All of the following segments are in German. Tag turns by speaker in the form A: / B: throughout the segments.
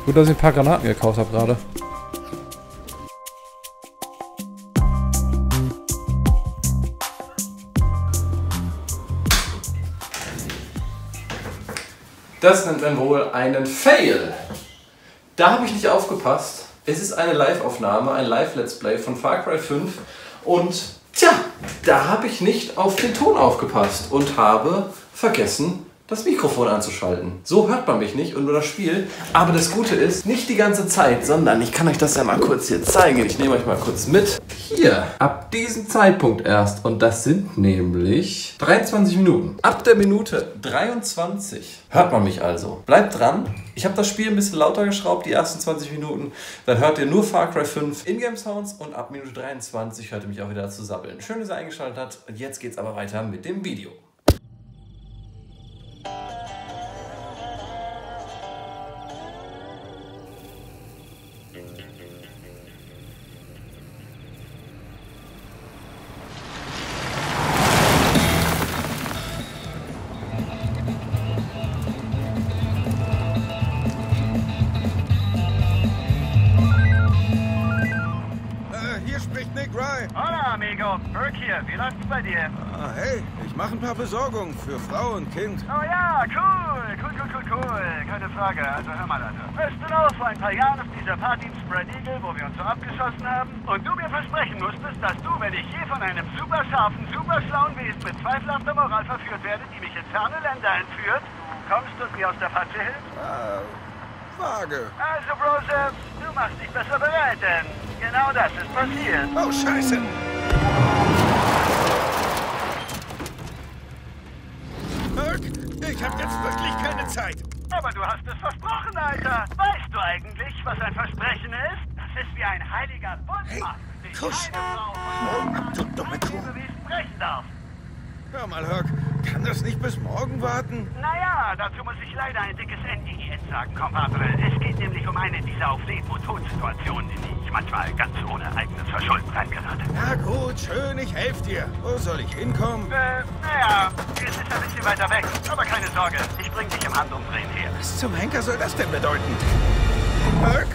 A: Gut, dass ich ein paar Granaten gekauft habe gerade. Das nennt man wohl einen Fail. Da habe ich nicht aufgepasst. Es ist eine Live-Aufnahme, ein Live-Let's Play von Far Cry 5 und tja, da habe ich nicht auf den Ton aufgepasst und habe vergessen, das Mikrofon anzuschalten. So hört man mich nicht und nur das Spiel. Aber das Gute ist, nicht die ganze Zeit, sondern ich kann euch das ja mal kurz hier zeigen. Ich nehme euch mal kurz mit. Hier, ab diesem Zeitpunkt erst. Und das sind nämlich 23 Minuten. Ab der Minute 23 hört man mich also. Bleibt dran. Ich habe das Spiel ein bisschen lauter geschraubt, die ersten 20 Minuten. Dann hört ihr nur Far Cry 5 Ingame-Sounds und ab Minute 23 hört ihr mich auch wieder zu sabbeln. Schön, dass ihr eingeschaltet habt. Und jetzt geht's aber weiter mit dem Video.
B: Hola, amigo. Burke hier. Wie läuft's bei dir?
C: Ah, hey, ich mache ein paar Besorgungen für Frau und Kind.
B: Oh ja, cool. Keine Frage. Also hör mal, Alter. Weißt du noch, vor ein paar Jahren auf dieser Party im Spread Eagle, wo wir uns so abgeschossen haben? Und du mir versprechen musstest, dass du, wenn ich je von einem super scharfen, super schlauen Wesen mit zweifelhafter Moral verführt werde, die mich in ferne Länder entführt, kommst und mir aus der Patsche hilfst?
C: Vage.
B: Also, Brose, du machst dich besser bereit, denn genau das ist passiert.
C: Oh, Scheiße. Burke, ich hab jetzt wirklich keine Zeit.
B: Aber du hast es versprochen, Alter. Weißt du eigentlich, was ein Versprechen ist? Das ist wie ein heiliger Bund.
C: Hey,
B: den
C: Kusch.
B: keine Frau
C: Oh, du dumme Kuh.
B: Lebewesen brechen darf.
C: Hör mal, Herc, kann das nicht bis morgen warten?
B: Naja, dazu muss ich leider ein dickes NDS sagen, Kompadre. Es geht nämlich um eine dieser auf Leben und Tod-Situationen, in die ich manchmal ganz ohne eigenes Verschulden reingerate.
C: Na gut, schön, ich helfe dir. Wo soll ich hinkommen?
B: Naja, es ist ein bisschen weiter weg. Aber keine Sorge, ich bring dich im Handumdrehen her.
C: Was zum Henker soll das denn bedeuten? Herc?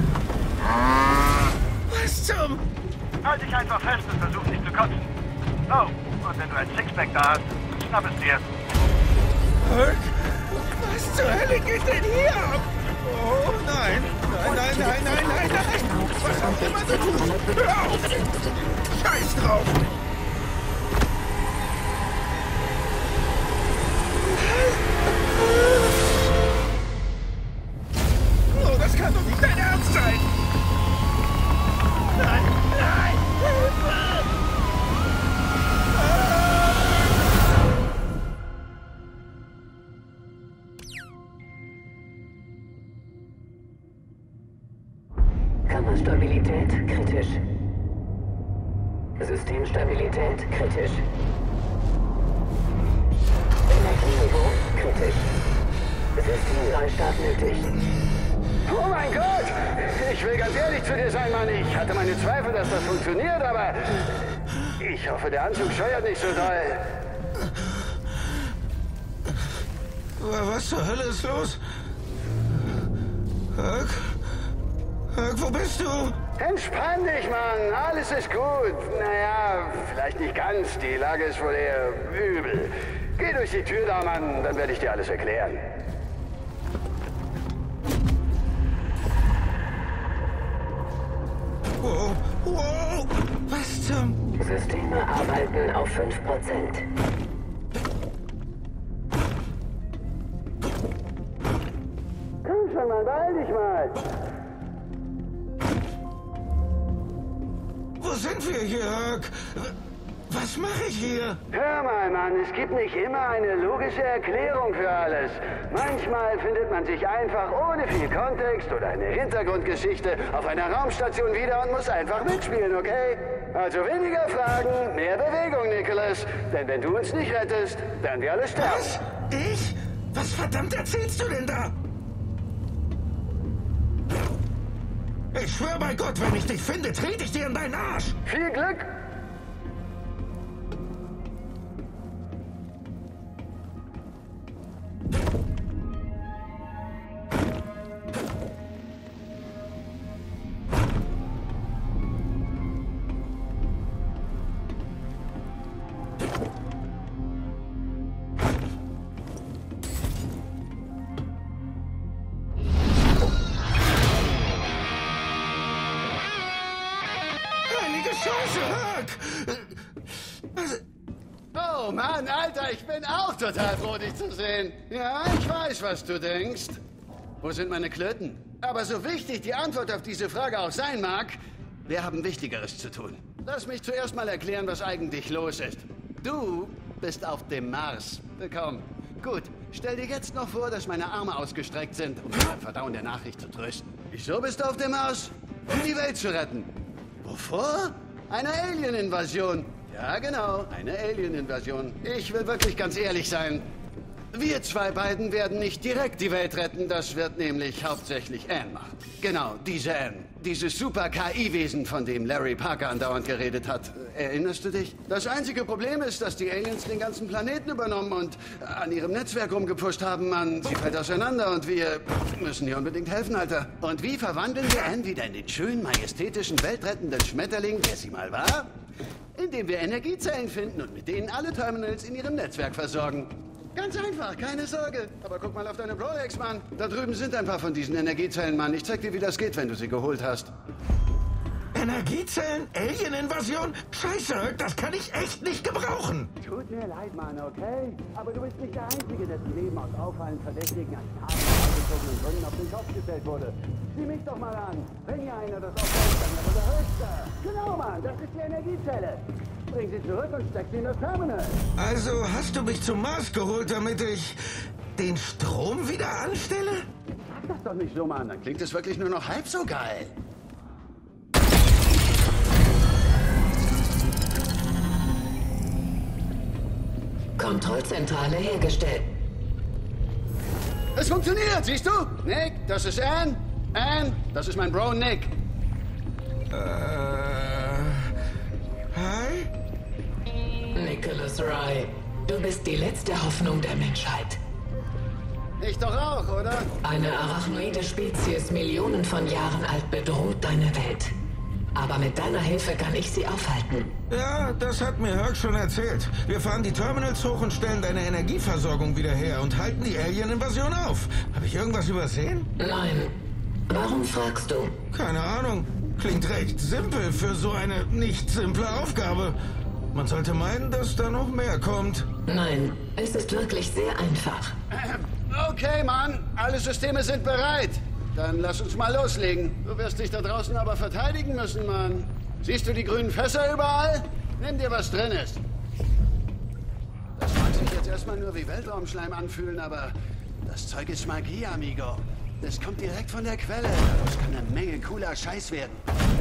C: Was zum...
B: Halt dich einfach fest und versuch nicht zu kotzen. Oh, und wenn du ein Sixpack da hast, schnapp es dir.
C: Herc? Was zur Hölle geht denn hier ab? Oh, nein. Nein. Was auch immer du tust. Hör auf. Scheiß drauf. Oh, das kann doch nicht dein Ernst sein. Nein. Hilfe.
D: Kammerstabilität kritisch. Systemstabilität kritisch. Energieniveau kritisch. Systemneustart nötig.
E: Oh mein Gott! Ich will ganz ehrlich zu dir sein, Mann. Ich hatte meine Zweifel, dass das funktioniert, aber ich hoffe, der Anzug scheuert nicht so doll.
C: Was zur Hölle ist los? Herc? Herc, wo bist du?
E: Entspann dich, Mann. Alles ist gut. Naja, vielleicht nicht ganz. Die Lage ist wohl eher übel. Geh durch die Tür da, Mann. Dann werde ich dir alles erklären.
C: Wow. Was zum...
D: Systeme arbeiten auf 5%.
E: Komm schon, Mann. Beeil dich mal.
C: Wo sind wir hier, Herc? Was mache ich hier?
E: Hör mal, Mann, es gibt nicht immer eine logische Erklärung für alles. Manchmal findet man sich einfach ohne viel Kontext oder eine Hintergrundgeschichte auf einer Raumstation wieder und muss einfach mitspielen, okay? Also weniger Fragen, mehr Bewegung, Nicholas. Denn wenn du uns nicht rettest, werden wir alle sterben.
C: Was? Ich? Was verdammt erzählst du denn da? Ich schwöre bei Gott, wenn ich dich finde, trete ich dir in deinen Arsch.
E: Viel Glück! Oh Mann, Alter, ich bin auch total froh, dich zu sehen. Ja, ich weiß, was du denkst. Wo sind meine Klöten? Aber so wichtig die Antwort auf diese Frage auch sein mag, wir haben Wichtigeres zu tun. Lass mich zuerst mal erklären, was eigentlich los ist. Du bist auf dem Mars. Komm. Gut, stell dir jetzt noch vor, dass meine Arme ausgestreckt sind, um dich beim Verdauen der Nachricht zu trösten. Wieso bist du auf dem Mars? Um die Welt zu retten. Wovor? Eine Alien-Invasion. Ja, genau, eine Alien-Invasion. Ich will wirklich ganz ehrlich sein. Wir zwei beiden werden nicht direkt die Welt retten, das wird nämlich hauptsächlich Anne machen. Genau, diese Anne. Dieses Super-KI-Wesen, von dem Larry Parker andauernd geredet hat. Erinnerst du dich? Das einzige Problem ist, dass die Aliens den ganzen Planeten übernommen und an ihrem Netzwerk rumgepusht haben, Mann. Sie fällt auseinander und wir müssen ihr unbedingt helfen, Alter. Und wie verwandeln wir Anne wieder in den schönen, majestätischen, weltrettenden Schmetterling, der sie mal war? Indem wir Energiezellen finden und mit denen alle Terminals in ihrem Netzwerk versorgen. Ganz einfach, keine Sorge. Aber guck mal auf deine Rolex, Mann. Da drüben sind ein paar von diesen Energiezellen, Mann. Ich zeig dir, wie das geht, wenn du sie geholt hast.
C: Energiezellen? Alien-Invasion? Scheiße, das kann ich echt nicht gebrauchen.
E: Tut mir leid, Mann, okay? Aber du bist nicht der Einzige, dessen Leben aus auffallend verdächtigen, an tagesgezogenen Gründen auf den Kopf gestellt wurde. Sieh mich doch mal an. Wenn hier einer das auffällt, dann wäre der Höchste. Genau, Mann, das ist die Energiezelle. Bring sie zurück und steck sie in das Terminal.
C: Also hast du mich zum Mars geholt, damit ich den Strom wieder anstelle?
E: Sag das doch nicht so, Mann. Dann klingt es wirklich nur noch halb so geil.
D: Kontrollzentrale hergestellt.
E: Es funktioniert, siehst du? Nick, das ist Anne. Anne, das ist mein Bro Nick.
C: Hi?
D: Nicholas Rye, du bist die letzte Hoffnung der Menschheit.
E: Ich doch auch, oder?
D: Eine arachnoide Spezies, Millionen von Jahren alt, bedroht deine Welt. Aber mit deiner Hilfe kann ich sie aufhalten.
C: Ja, das hat mir Herc schon erzählt. Wir fahren die Terminals hoch und stellen deine Energieversorgung wieder her und halten die Alien-Invasion auf. Habe ich irgendwas übersehen?
D: Nein. Warum fragst du?
C: Keine Ahnung. Klingt recht simpel für so eine nicht simple Aufgabe. Man sollte meinen, dass da noch mehr kommt.
D: Nein, es ist wirklich sehr einfach.
E: Okay, Mann. Alle Systeme sind bereit. Dann lass uns mal loslegen. Du wirst dich da draußen aber verteidigen müssen, Mann. Siehst du die grünen Fässer überall? Nimm dir, was drin ist. Das mag sich jetzt erstmal nur wie Weltraumschleim anfühlen, aber das Zeug ist Magie, amigo. Es kommt direkt von der Quelle. Das kann eine Menge cooler Scheiß werden.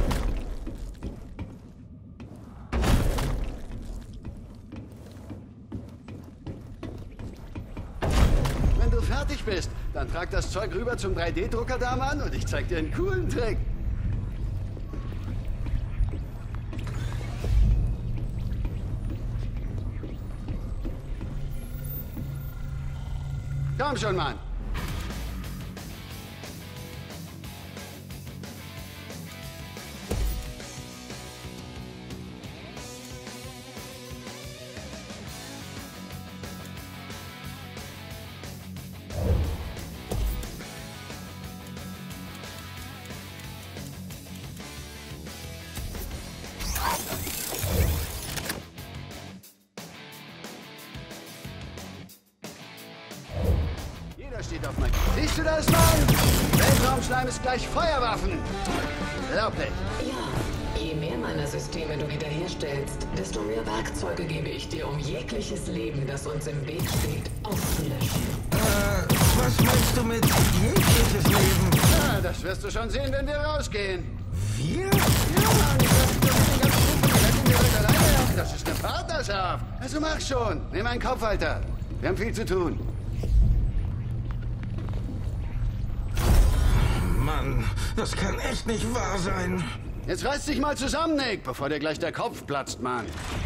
E: Wenn du fertig bist, dann trag das Zeug rüber zum 3D-Drucker da, Mann, und ich zeig dir einen coolen Trick. Komm schon, Mann. Jeder steht auf Magie. Siehst du das, Mann? Weltraumschleim ist gleich Feuerwaffen. Unglaublich.
D: Ja, je mehr meiner Systeme du wiederherstellst, desto mehr Werkzeuge gebe ich dir, um jegliches Leben, das uns im Weg steht, auszulöschen.
C: Was meinst du mit jegliches Leben?
E: Ja, das wirst du schon sehen, wenn wir rausgehen.
C: Wir?
E: Ja, Mann, das ist doch nicht ganz gut. Wir retten die Welt alleine. Das ist eine Partnerschaft. Also mach schon. Nimm einen Kopf, Alter. Wir haben viel zu tun.
C: Mann, das kann echt nicht wahr sein.
E: Jetzt reiß dich mal zusammen, Nick, bevor dir gleich der Kopf platzt, Mann.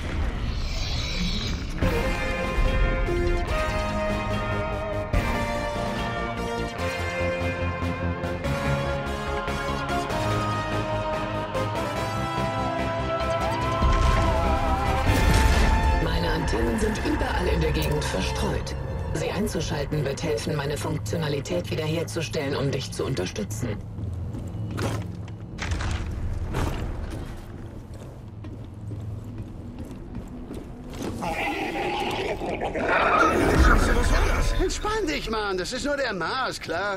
D: Meine Antennen sind überall in der Gegend verstreut. Sie einzuschalten wird helfen, meine Funktionalität wiederherzustellen, um dich zu unterstützen.
C: Scheiße, was war das?
E: Entspann dich, Mann. Das ist nur der Mars, klar?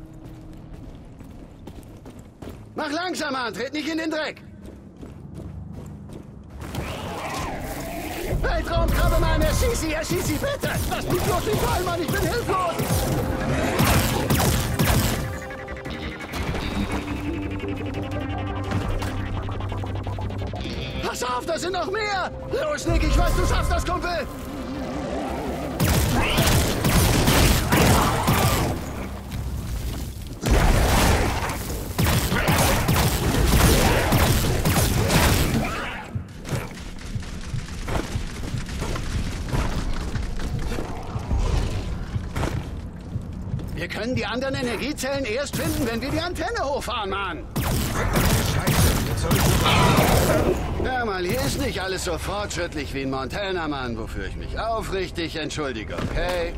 E: Mach langsam, Mann. Tritt nicht in den Dreck. Weltraumkrabbe, Mann. Erschieß sie, bitte. Lass mich bloß nicht fallen, Mann. Ich bin hilflos. Pass auf, da sind noch mehr. Los, Nick, ich weiß, du schaffst das, Kumpel. Wir können die anderen Energiezellen erst finden, wenn wir die Antenne hochfahren, Mann. Hör mal, hier ist nicht alles so fortschrittlich wie in Montana, Mann, wofür ich mich aufrichtig entschuldige, okay?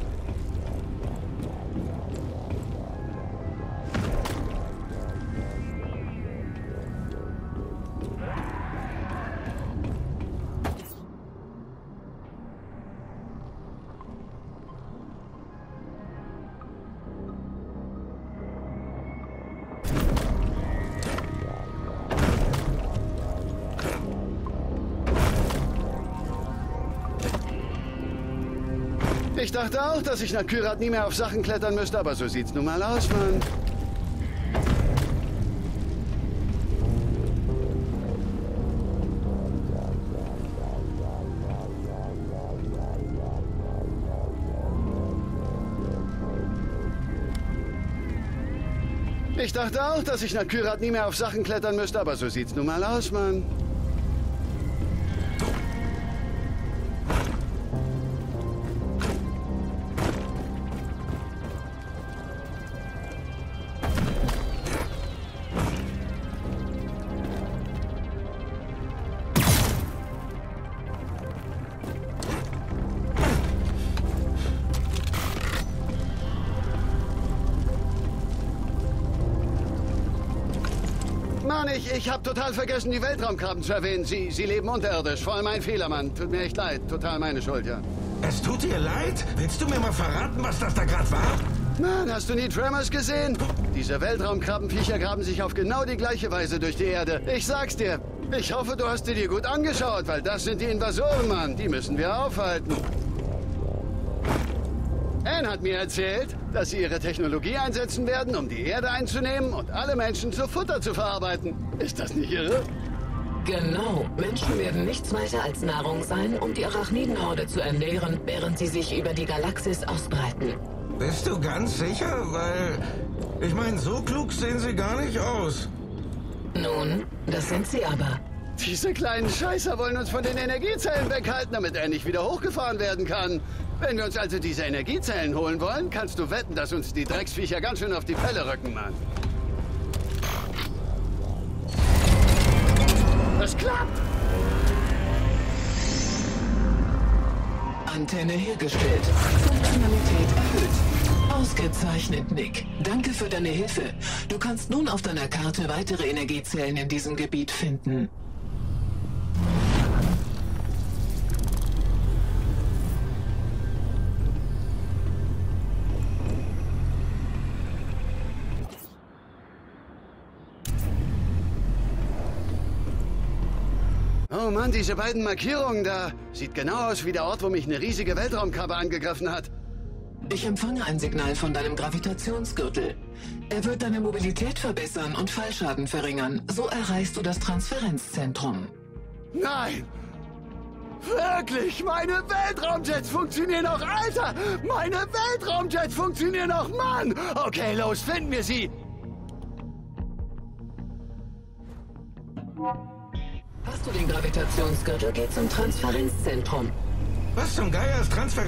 E: Ich dachte auch, dass ich nach Kyrat nie mehr auf Sachen klettern müsste, aber so sieht's nun mal aus, Mann. Ich dachte auch, dass ich nach Kyrat nie mehr auf Sachen klettern müsste, aber so sieht's nun mal aus, Mann. Mann, ich hab total vergessen, die Weltraumkrabben zu erwähnen. Sie leben unterirdisch. Voll mein Fehler, Mann. Tut mir echt leid. Total meine Schuld, ja.
C: Es tut dir leid? Willst du mir mal verraten, was das da gerade war?
E: Mann, hast du nie Tremors gesehen? Diese Weltraumkrabbenviecher graben sich auf genau die gleiche Weise durch die Erde. Ich sag's dir. Ich hoffe, du hast dir gut angeschaut, weil das sind die Invasoren, Mann. Die müssen wir aufhalten. Anne hat mir erzählt, dass sie ihre Technologie einsetzen werden, um die Erde einzunehmen und alle Menschen zu Futter zu verarbeiten. Ist das nicht irre?
D: Genau. Menschen werden nichts weiter als Nahrung sein, um die Arachnidenhorde zu ernähren, während sie sich über die Galaxis ausbreiten.
C: Bist du ganz sicher? Weil, ich meine, so klug sehen sie gar nicht aus.
D: Nun, das sind sie aber.
E: Diese kleinen Scheißer wollen uns von den Energiezellen weghalten, damit er nicht wieder hochgefahren werden kann. Wenn wir uns also diese Energiezellen holen wollen, kannst du wetten, dass uns die Drecksviecher ganz schön auf die Pelle rücken, Mann. Das klappt!
D: Antenne hergestellt. Funktionalität erhöht. Ausgezeichnet, Nick. Danke für deine Hilfe. Du kannst nun auf deiner Karte weitere Energiezellen in diesem Gebiet finden.
E: Oh Mann, diese beiden Markierungen da. Sieht genau aus wie der Ort, wo mich eine riesige Weltraumkrabbe angegriffen hat.
D: Ich empfange ein Signal von deinem Gravitationsgürtel. Er wird deine Mobilität verbessern und Fallschaden verringern. So erreichst du das Transferenzzentrum.
E: Nein! Wirklich, meine Weltraumjets funktionieren noch, Alter! Meine Weltraumjets funktionieren noch, Mann! Okay, los, finden wir sie!
D: Hast du den Gravitationsgürtel, geh zum Transferenzzentrum.
C: Was zum Geier ist Transfer...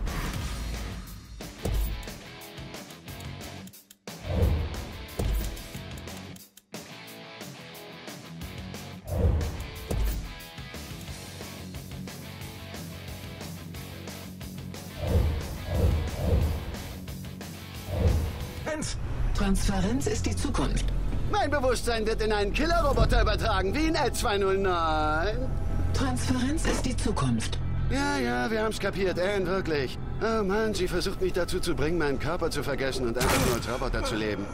D: Transferenz ist die Zukunft.
E: Mein Bewusstsein wird in einen Killerroboter übertragen, wie in L209.
D: Transferenz ist die Zukunft.
E: Ja, wir haben's kapiert, Anne, wirklich. Oh Mann, sie versucht mich dazu zu bringen, meinen Körper zu vergessen und einfach nur als Roboter zu leben.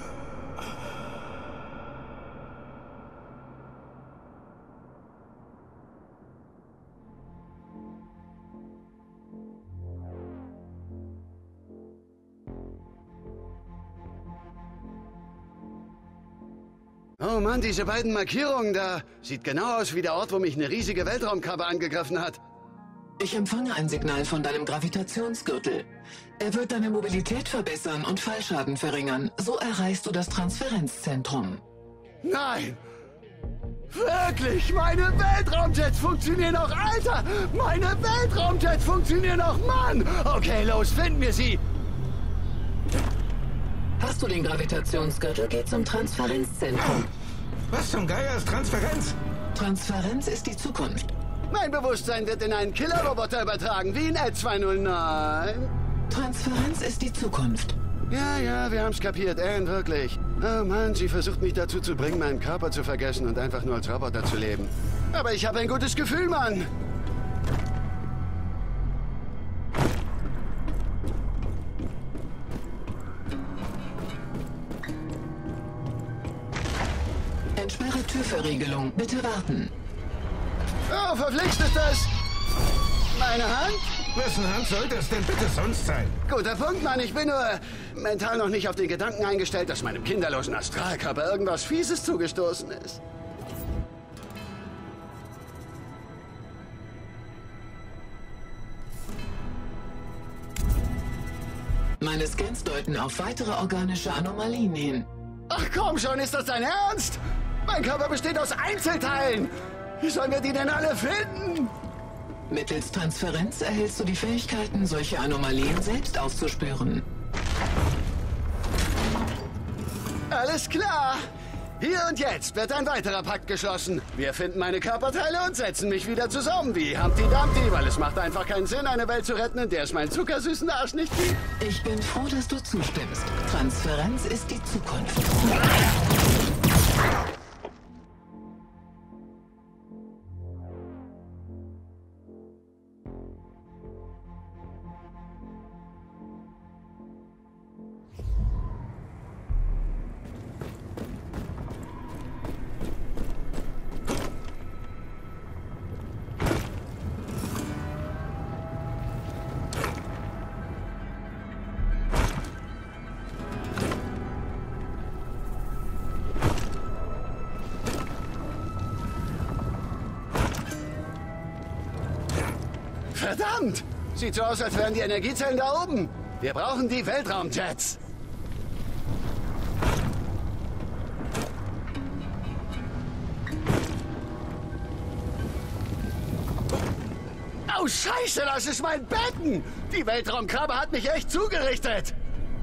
E: Oh Mann, diese beiden Markierungen da. Sieht genau aus wie der Ort, wo mich eine riesige Weltraumkrabbe angegriffen hat.
D: Ich empfange ein Signal von deinem Gravitationsgürtel. Er wird deine Mobilität verbessern und Fallschaden verringern. So erreichst du das Transferenzzentrum.
E: Nein! Wirklich, meine Weltraumjets funktionieren noch, Alter! Meine Weltraumjets funktionieren noch, Mann! Okay, los, finden wir sie!
D: Hast du den Gravitationsgürtel, geh zum Transferenzzentrum.
C: Was zum Geier ist Transferenz?
D: Transferenz ist die Zukunft.
E: Mein Bewusstsein wird in einen Killerroboter übertragen, wie in L209.
D: Transferenz ist die Zukunft.
E: Ja, wir haben's kapiert, Anne, wirklich. Oh Mann, sie versucht mich dazu zu bringen, meinen Körper zu vergessen und einfach nur als Roboter zu leben. Aber ich habe ein gutes Gefühl, Mann.
D: Entsperre Türverriegelung. Bitte warten.
E: Oh, verflixt ist das! Meine Hand?
C: Wessen Hand soll das denn bitte sonst sein?
E: Guter Punkt, Mann. Ich bin nur mental noch nicht auf den Gedanken eingestellt, dass meinem kinderlosen Astralkörper irgendwas Fieses zugestoßen ist.
D: Meine Scans deuten auf weitere organische Anomalien hin.
E: Ach komm schon, ist das dein Ernst? Mein Körper besteht aus Einzelteilen. Wie sollen wir die denn alle finden?
D: Mittels Transferenz erhältst du die Fähigkeiten, solche Anomalien selbst aufzuspüren.
E: Alles klar. Hier und jetzt wird ein weiterer Pakt geschlossen. Wir finden meine Körperteile und setzen mich wieder zusammen wie Humpty Dumpty, weil es macht einfach keinen Sinn, eine Welt zu retten, in der es meinen zuckersüßen Arsch nicht gibt.
D: Ich bin froh, dass du zustimmst. Transferenz ist die Zukunft.
E: Verdammt! Sieht so aus, als wären die Energiezellen da oben. Wir brauchen die Weltraumjets. Oh, Scheiße, das ist mein Becken! Die Weltraumkrabbe hat mich echt zugerichtet!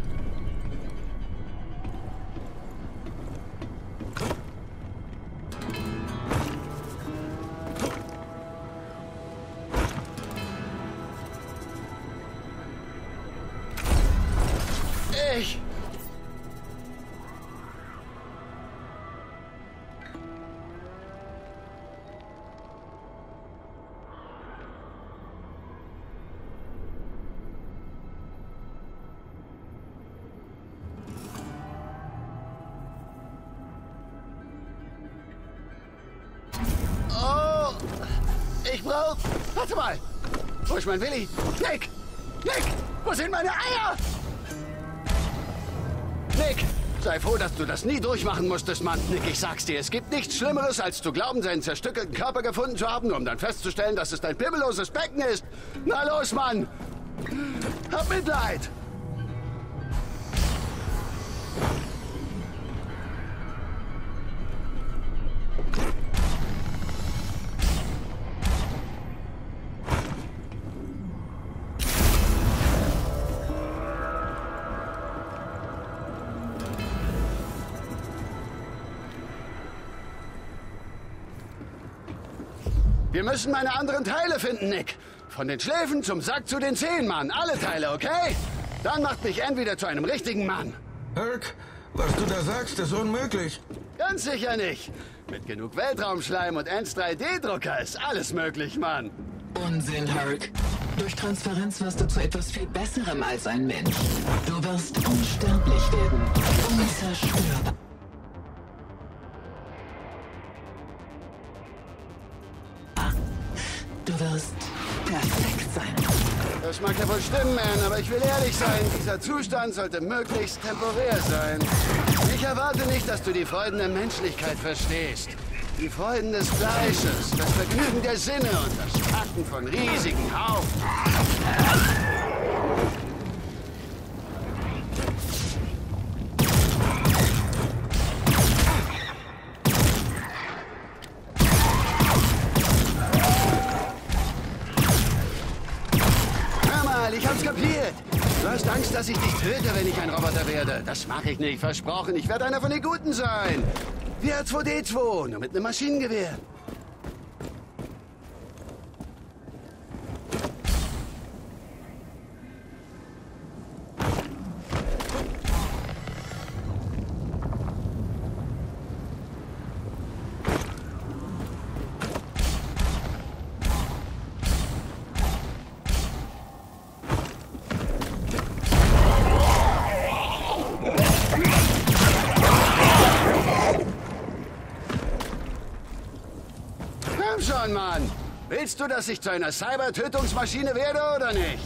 E: Ich brauch... Warte mal! Wo ist mein Willi? Nick! Nick! Wo sind meine Eier? Nick! Sei froh, dass du das nie durchmachen musstest, Mann. Nick, ich sag's dir, es gibt nichts Schlimmeres, als zu glauben, seinen zerstückelten Körper gefunden zu haben, um dann festzustellen, dass es dein pimmelloses Becken ist. Na los, Mann! Hab Mitleid! Wir müssen meine anderen Teile finden, Nick. Von den Schläfen zum Sack zu den Zehen, Mann. Alle Teile, okay? Dann macht mich Anne wieder zu einem richtigen Mann.
C: Herc, was du da sagst, ist unmöglich.
E: Ganz sicher nicht. Mit genug Weltraumschleim und Annes 3D-Drucker ist alles möglich, Mann.
D: Unsinn, Herc. Durch Transferenz wirst du zu etwas viel Besserem als ein Mensch. Du wirst unsterblich werden. Unzerstörbar. Du wirst perfekt sein.
E: Das mag ja wohl stimmen, Man, aber ich will ehrlich sein. Dieser Zustand sollte möglichst temporär sein. Ich erwarte nicht, dass du die Freuden der Menschlichkeit verstehst. Die Freuden des Fleisches, das Vergnügen der Sinne und das Packen von riesigen Haufen. Hör mal, ich hab's kapiert. Du hast Angst, dass ich dich töte, wenn ich ein Roboter werde. Das mach ich nicht, versprochen. Ich werde einer von den Guten sein. Wie R2-D2, nur mit einem Maschinengewehr. Schon, Mann. Willst du, dass ich zu einer Cyber-Tötungsmaschine werde oder nicht?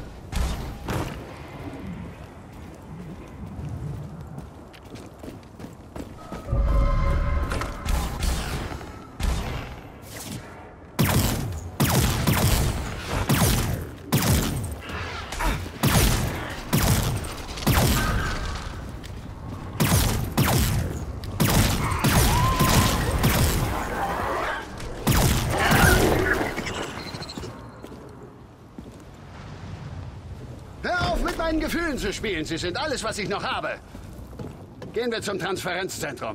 E: Gefühlen zu spielen. Sie sind alles, was ich noch habe. Gehen wir zum Transferenzzentrum.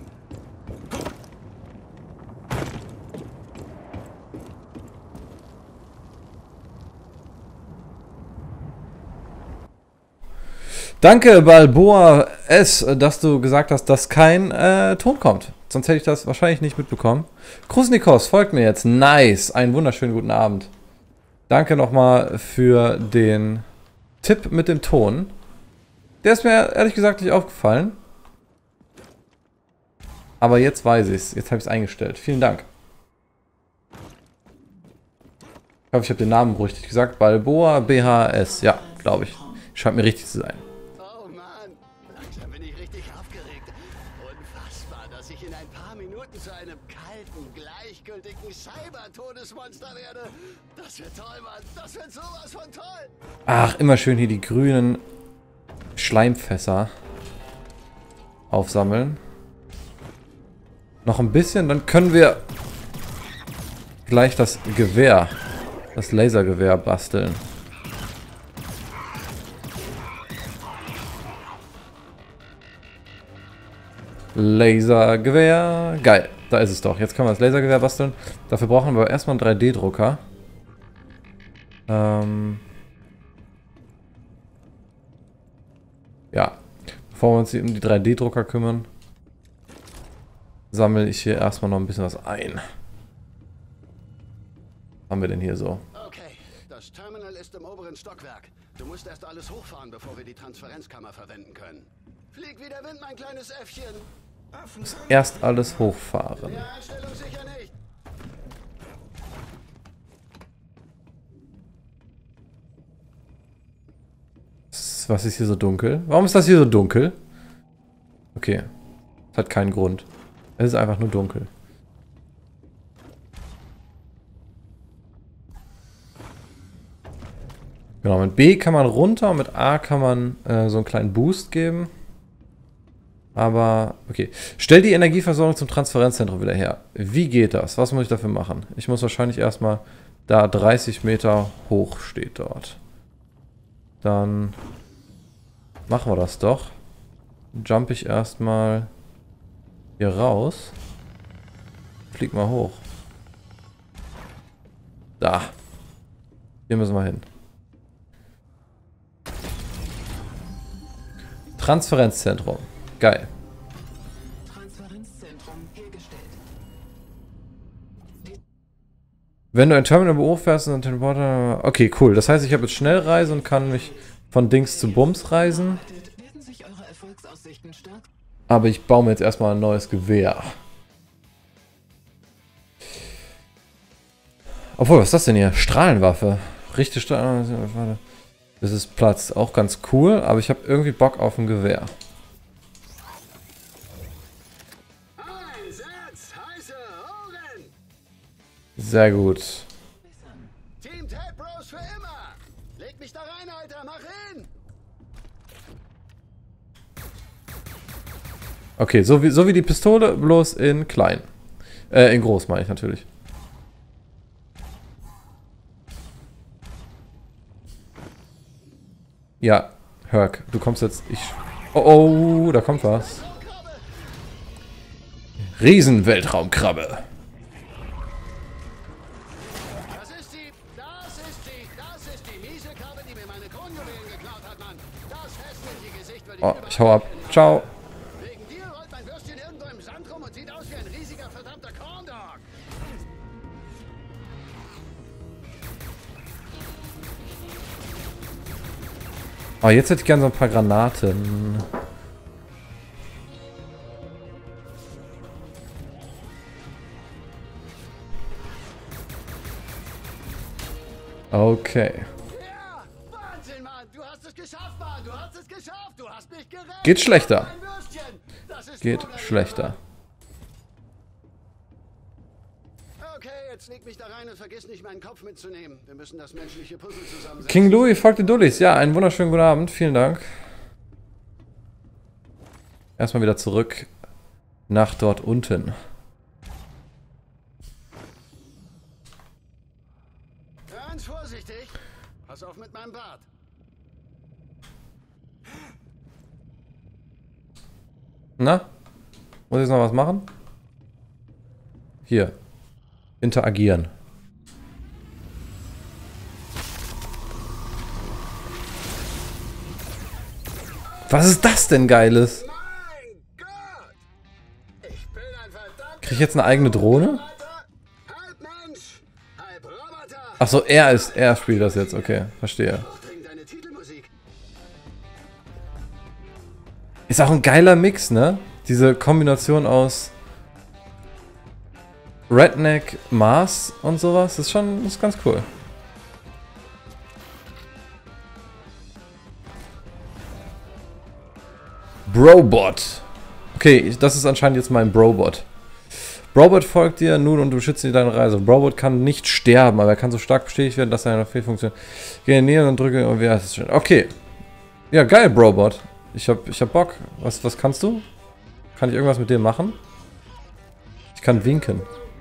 A: Danke, Balboa S., dass du gesagt hast, dass kein Ton kommt. Sonst hätte ich das wahrscheinlich nicht mitbekommen. Krusnikos folgt mir jetzt. Nice. Einen wunderschönen guten Abend. Danke nochmal für den Tipp mit dem Ton. Der ist mir ehrlich gesagt nicht aufgefallen. Aber jetzt weiß ich es. Jetzt habe ich es eingestellt. Vielen Dank. Ich hoffe, ich habe den Namen richtig gesagt. Balboa BHS. Ja, glaube ich. Scheint mir richtig zu sein.
E: Oh Mann, langsam bin ich richtig aufgeregt. Unfassbar, dass ich in ein paar Minuten zu einem kalten, gleichgültigen Cyber-Todesmonster werde. Das wird toll, Mann. Das wird sowas von toll.
A: Ach, immer schön hier die grünen Schleimfässer aufsammeln. Noch ein bisschen, dann können wir gleich das Gewehr, das Lasergewehr basteln. Lasergewehr. Geil, da ist es doch. Jetzt können wir das Lasergewehr basteln. Dafür brauchen wir aber erstmal einen 3D-Drucker. Ja, bevor wir uns um die 3D-Drucker kümmern, sammle ich hier erstmal noch ein bisschen was ein. Was haben wir denn hier so?
E: Okay, das Terminal ist im oberen Stockwerk. Du musst erst alles hochfahren, bevor wir die Transferenzkammer verwenden können. Flieg wie der Wind, mein kleines Äffchen.
A: Erst alles hochfahren.
E: Ja, Einstellung sicher nicht.
A: Was ist hier so dunkel? Warum ist das hier so dunkel? Okay. Das hat keinen Grund. Es ist einfach nur dunkel. Genau, mit B kann man runter und mit A kann man so einen kleinen Boost geben. Aber, okay. Stell die Energieversorgung zum Transferenzzentrum wieder her. Wie geht das? Was muss ich dafür machen? Ich muss wahrscheinlich erstmal da 30 Meter hoch steht dort. Dann machen wir das doch. Jump ich erstmal hier raus. Flieg mal hoch. Da. Hier müssen wir hin. Transferenzzentrum. Geil.
D: Transferenzzentrum hergestellt.
A: Wenn du ein Terminal beobachtest und Teleporter... Okay, cool. Das heißt, ich habe jetzt Schnellreise und kann mich von Dings zu Bums reisen.
D: Werden sich eure Erfolgsaussichten stark?
A: Aber ich baue mir jetzt erstmal ein neues Gewehr. Obwohl, was ist das denn hier? Strahlenwaffe. Richtig Strahlenwaffe. Das ist Platz. Auch ganz cool, aber ich habe irgendwie Bock auf ein Gewehr.
E: Einsatz, heiße Ohren!
A: Sehr gut.
E: Team Ted Bros für immer! Leg mich da rein, Alter, mach hin!
A: Okay, so wie die Pistole, bloß in klein. In groß meine ich natürlich. Ja, Herc, du kommst jetzt... Oh, da kommt was. Riesenweltraumkrabbe.
E: Das ist die miese Krabbe, die mir meine Kronjuwelen geklaut hat, Mann. Das hässliche Gesicht würde ich
A: Oh, ich hau ab. Ciao.
E: Wegen dir rollt mein Würstchen irgendwo im Sand rum und sieht aus wie ein riesiger verdammter Corndog.
A: Oh, jetzt hätte ich gerne so ein paar Granaten. Okay.
E: Ja, Wahnsinn, Mann. Du hast es geschafft, Mann. Du hast es geschafft. Du hast mich gerettet.
A: Geht schlechter.
E: Mein Würstchen. Das ist
A: Geht
E: wunderbar.
A: schlechter.
E: Okay, jetzt leg mich da rein und vergiss nicht, meinen Kopf mitzunehmen. Wir müssen das menschliche Puzzle zusammensetzen.
A: King Louis folgt den Dullis. Ja, einen wunderschönen guten Abend. Vielen Dank. Erstmal wieder zurück nach dort unten.
E: Ganz vorsichtig. Pass auf mit meinem Bart.
A: Na? Muss ich jetzt noch was machen? Hier. Interagieren. Was ist das denn Geiles?
E: Mein Gott! Ich bin ein verdammter
A: Krieg ich jetzt eine eigene Drohne?
E: Roboter. Halb Mensch, halb Roboter.
A: Achso, er spielt das jetzt. Okay, verstehe.
E: Bring deine Titelmusik.
A: Ist auch ein geiler Mix, ne? Diese Kombination aus Redneck, Mars und sowas. Das ist ganz cool. Brobot. Okay, das ist anscheinend jetzt mein Brobot. Brobot folgt dir nun und du schützt dir deine Reise. Brobot kann nicht sterben, aber er kann so stark bestätigt werden, dass er eine Fehlfunktion... Gehe näher und drücke... Oh, wie heißt das schon? Okay. Ja, geil, Brobot. Ich hab Bock. Was kannst du? Kann ich irgendwas mit dir machen? Ich kann winken.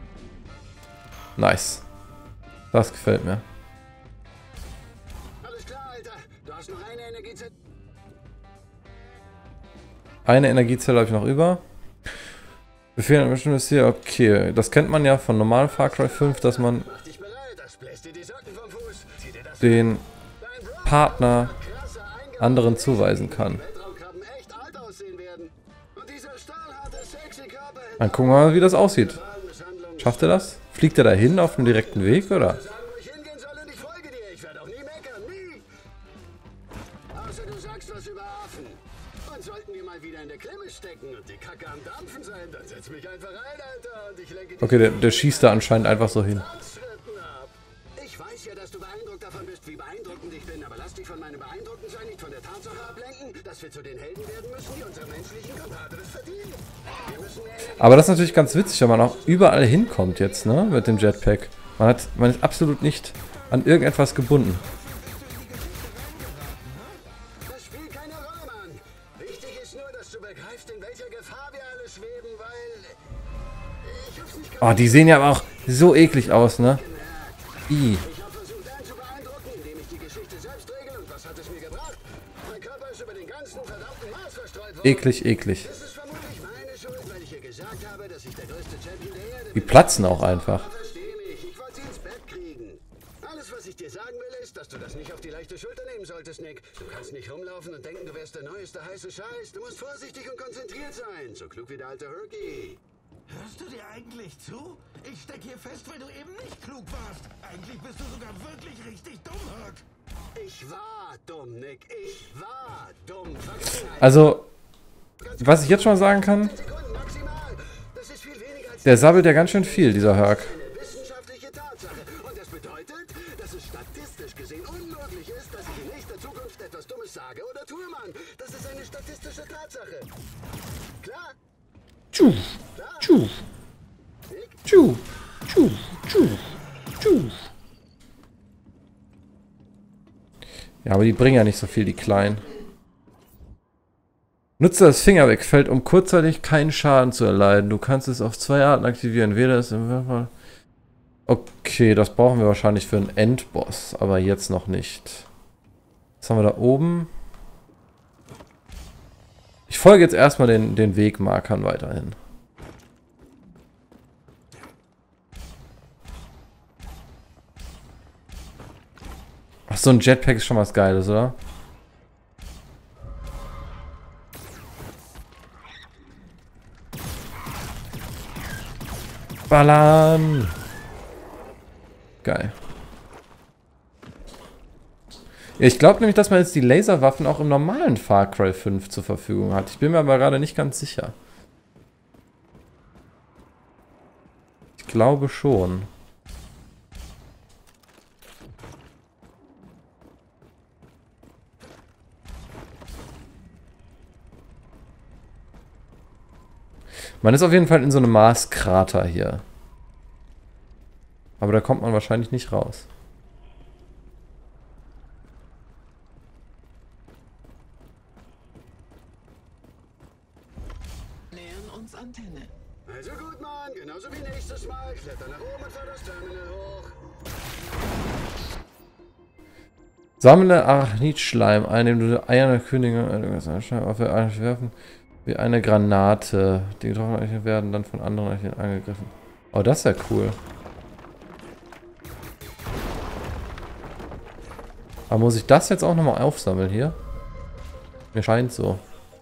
A: Nice. Das gefällt mir.
E: Alles klar, Alter. Du hast noch eine Energiezelle.
A: Eine Energiezelle habe ich noch über. Befehl an bestimmtes Ziel. Okay, das kennt man ja von normalen Far Cry 5, dass man
E: Mach dich bereit, das bläst dir die Socken vom Fuß. Zieh dir das
A: den
E: Dein Bro
A: Partner
E: krasse Eingabe
A: anderen zuweisen kann.
E: Weltraumkrabben echt alt aussehen werden. Und dieser stahlharte, sexy Körper
A: Dann gucken wir mal, wie das aussieht.
E: Misshandlung.
A: Schafft er das? Fliegt er da hin auf dem direkten Weg, oder?
E: Sagen, wo ich hingehen soll und ich folge dir. Ich werde auch nie meckern, nie. Außer du sagst was über Affen. Und sollten wir mal wieder in der Klemme stecken und die Kacke am Dampfen sein, dann setz mich einfach rein, Alter. Und ich lenke dich
A: Okay, der schießt da anscheinend einfach so hin.
E: Tanzschritten ab. Ich weiß ja, dass du beeindruckt davon bist, wie beeindruckend ich bin, aber lass dich von meinem Beeindrucktsein nicht von der Tatsache ablenken, dass wir zu den Helden werden müssen, die unsere menschlichen Compadres verdienen. Wir müssen mehr Energie.
A: Aber das ist natürlich ganz witzig, wenn man auch überall hinkommt jetzt, ne? Mit dem Jetpack. Man ist absolut nicht an irgendetwas gebunden.
E: Das spielt keine Rolle, Mann. Wichtig ist nur, dass du begreifst, in welcher Gefahr wir alle schweben, weil... Ich hab's nicht
A: Oh, die sehen ja aber auch so eklig aus, ne? I.
E: Ich habe versucht, Dan zu beeindrucken, indem ich die Geschichte selbst regle. Und was hat es mir gebracht? Mein Körper ist über den ganzen verdammten Mars verstreut worden.
A: Eklig, eklig.
E: Das ist vermutlich meine Schuld, weil ich ihr gesagt habe, dass ich der größte Champion der Erde
A: Die
E: bin.
A: platzen auch einfach.
E: Versteh mich, ich wollte sie ins Bett kriegen. Alles, was ich dir sagen will, ist, dass du das nicht auf die leichte Schulter nehmen solltest, Nick. Du kannst nicht rumlaufen und denken, du wärst der neueste heiße Scheiß. Du musst vorsichtig und konzentriert sein. So klug wie der alte Herky.
C: Hörst du dir eigentlich zu? Ich steck hier fest, weil du eben nicht klug warst. Eigentlich bist du sogar wirklich richtig dumm, Herc.
E: Ich war dumm, Nick. Ich war dumm. Vergangenheit.
A: Also, was ich jetzt schon mal sagen kann,
E: Sekunden maximal. Das ist viel weniger als
A: der sabbelt ja ganz schön viel, dieser Herc.
E: eine wissenschaftliche Tatsache. Und das bedeutet, dass es statistisch gesehen unmöglich ist, dass ich in nächster Zukunft etwas Dummes sage oder tue, Mann. Das ist eine statistische Tatsache. Klar?
A: Tschu, tschu, tschu, tschu, tschu, tschu. Ja, aber die bringen ja nicht so viel, die Kleinen. Nutze das Fingerwegfeld, um kurzzeitig keinen Schaden zu erleiden. Du kannst es auf 2 Arten aktivieren. Weder ist im Okay, das brauchen wir wahrscheinlich für einen Endboss, aber jetzt noch nicht. Was haben wir da oben? Ich folge jetzt erstmal den Wegmarkern weiterhin. Ach, so ein Jetpack ist schon was Geiles, oder? Ballern! Geil. Ja, ich glaube nämlich, dass man jetzt die Laserwaffen auch im normalen Far Cry 5 zur Verfügung hat. Ich bin mir aber gerade nicht ganz sicher. Ich glaube schon. Man ist auf jeden Fall in so einem Marskrater hier. Aber da kommt man wahrscheinlich nicht raus.
D: Nähern uns Antenne.
E: Also gut, Mann. Genauso wie nächstes Mal. Kletter nach oben und fahr das Terminal hoch.
A: Sammle Arachnidschleim ein, indem du Eier der Königin auf der Eier werfen. Wie eine Granate. Die getroffenen werden dann von anderen Eichen angegriffen. Oh, das ist ja cool. Aber muss ich das jetzt auch nochmal aufsammeln hier? Mir scheint so.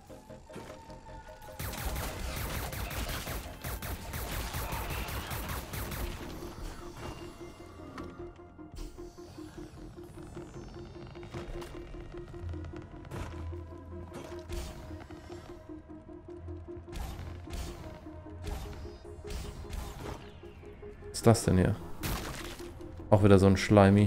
A: Was ist das denn hier? Auch wieder so ein Schleimi.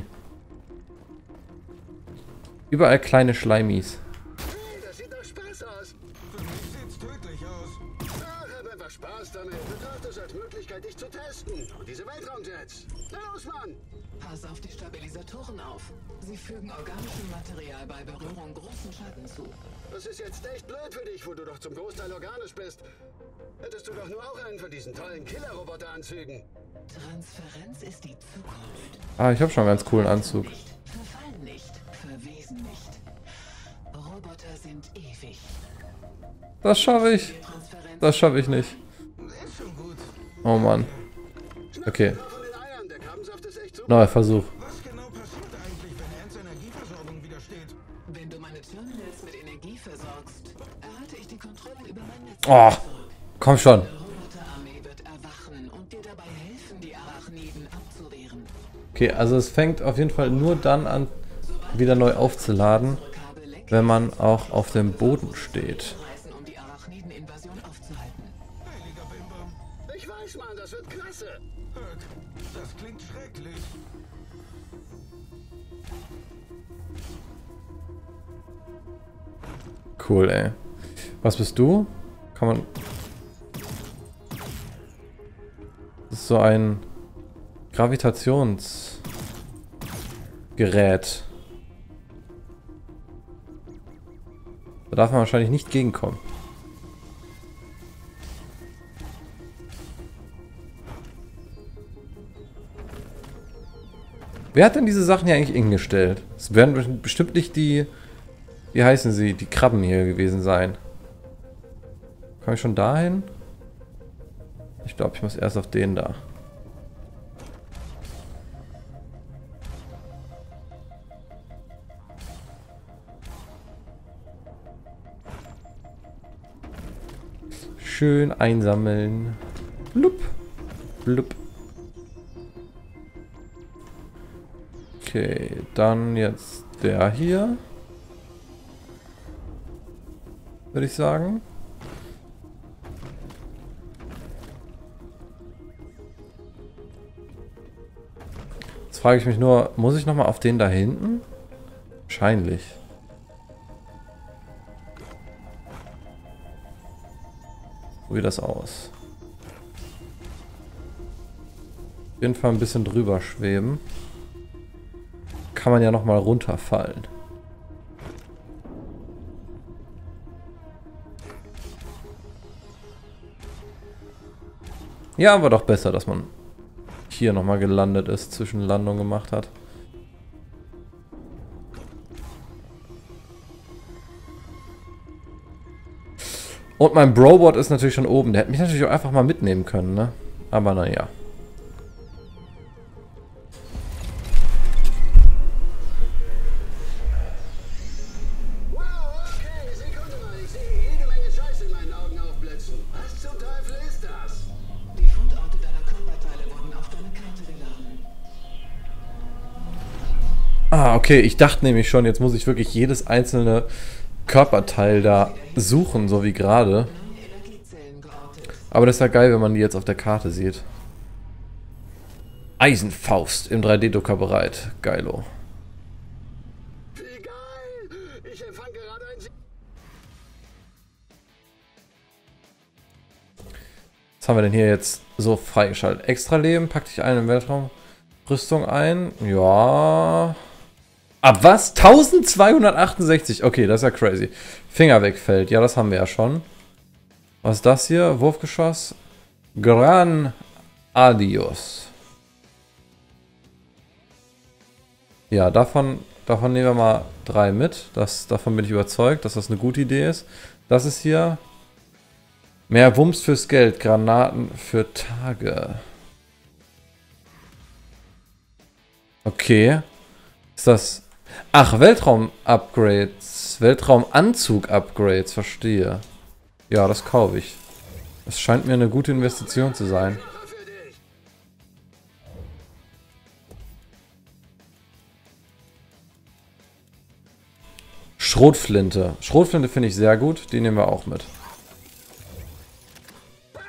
A: Überall kleine Schleimis.
E: Hey, das sieht doch Spaß aus.
C: Für mich sieht's tödlich aus.
E: Ach, hab einfach Spaß damit. Betrachte es als Möglichkeit, dich zu testen. Und diese Weltraumjets. Na los, Mann.
D: Pass auf die Stabilisatoren auf. Sie fügen organischem Material bei Berührung großen Schaden zu.
E: Das ist jetzt echt blöd für dich, wo du doch zum Großteil organisch bist. Hättest du doch nur auch einen von diesen tollen Killer-Roboter-Anzügen.
D: Transferenz ist die Zukunft.
A: Ah, ich habe schon einen ganz coolen Anzug.
D: Verfallen nicht, verwesen nicht. Roboter sind ewig.
A: Das schaffe ich. Das schaffe ich nicht.
C: Ist schon gut.
A: Oh Mann. Okay.
E: Von den Eiern, der Krabbensaft ist echt super.
A: Neuer Versuch.
C: Was genau passiert eigentlich, wenn Ants Energieversorgung widersteht?
D: Wenn du meine Terminals mit Energie versorgst, erhalte ich die Kontrolle über mein Netz.
A: Oh, komm schon.
D: Die Roboterarmee wird erwachen und dir dabei helfen, die Arachniden abzuwehren.
A: Okay, also es fängt auf jeden Fall nur dann an, wieder neu aufzuladen, wenn man auch auf dem Boden steht.
D: Reisen, um die Arachniden-Invasion aufzuhalten.
C: Heiliger Bimbam.
E: Ich weiß, Mann, das wird klasse.
C: Herc, das klingt schrecklich.
A: Cool, ey. Was bist du? Kann man... Das ist so ein Gravitationsgerät. Da darf man wahrscheinlich nicht gegenkommen. Wer hat denn diese Sachen hier eigentlich hingestellt? Es werden bestimmt nicht die... Wie heißen sie? Die Krabben hier gewesen sein. Komme ich schon dahin? Ich glaube, ich muss erst auf den da. Schön einsammeln. Blub. Blub. Okay, dann jetzt der hier. Würde ich sagen. Jetzt frage ich mich nur, muss ich nochmal auf den da hinten? Wahrscheinlich. Probier das aus. Auf jeden Fall ein bisschen drüber schweben. Kann man ja nochmal runterfallen. Ja, war doch besser, dass man hier nochmal gelandet ist, Zwischenlandung gemacht hat. Und mein Brobot ist natürlich schon oben. Der hätte mich natürlich auch einfach mal mitnehmen können, ne? Aber naja.
E: Wow, okay, Sekunde mal. Ich sehe jede Menge Scheiße in meinen Augen aufblitzen. Was zum Teufel ist das?
D: Die Fundorte deiner Körperteile wurden auf deine Karte geladen.
A: Ah, okay. Ich dachte nämlich schon, jetzt muss ich wirklich jedes einzelne Körperteil da suchen, so wie gerade.
D: Energiezellen geortet.
A: Aber das ist ja geil, wenn man die jetzt auf der Karte sieht. Eisenfaust im 3D-Drucker bereit. Geilo.
E: Wie geil! Ich empfange gerade ein...
A: Was haben wir denn hier jetzt so freigeschaltet? Extra Leben, pack dich ein im Weltraum. Rüstung ein. Ja. Ab was? 1268. Okay, das ist ja crazy. Finger wegfällt. Ja, das haben wir ja schon. Was ist das hier? Wurfgeschoss. Gran Adios. Ja, davon nehmen wir mal 3 mit. Davon bin ich überzeugt, dass das eine gute Idee ist. Das ist hier. Mehr Wumms fürs Geld. Granaten für Tage. Okay. Ist das... Ach, Weltraum-Upgrades. Weltraumanzug-Upgrades, verstehe. Ja, das kaufe ich. Das scheint mir eine gute Investition zu sein. Schrotflinte. Schrotflinte finde ich sehr gut. Die nehmen wir auch mit.
E: Bam!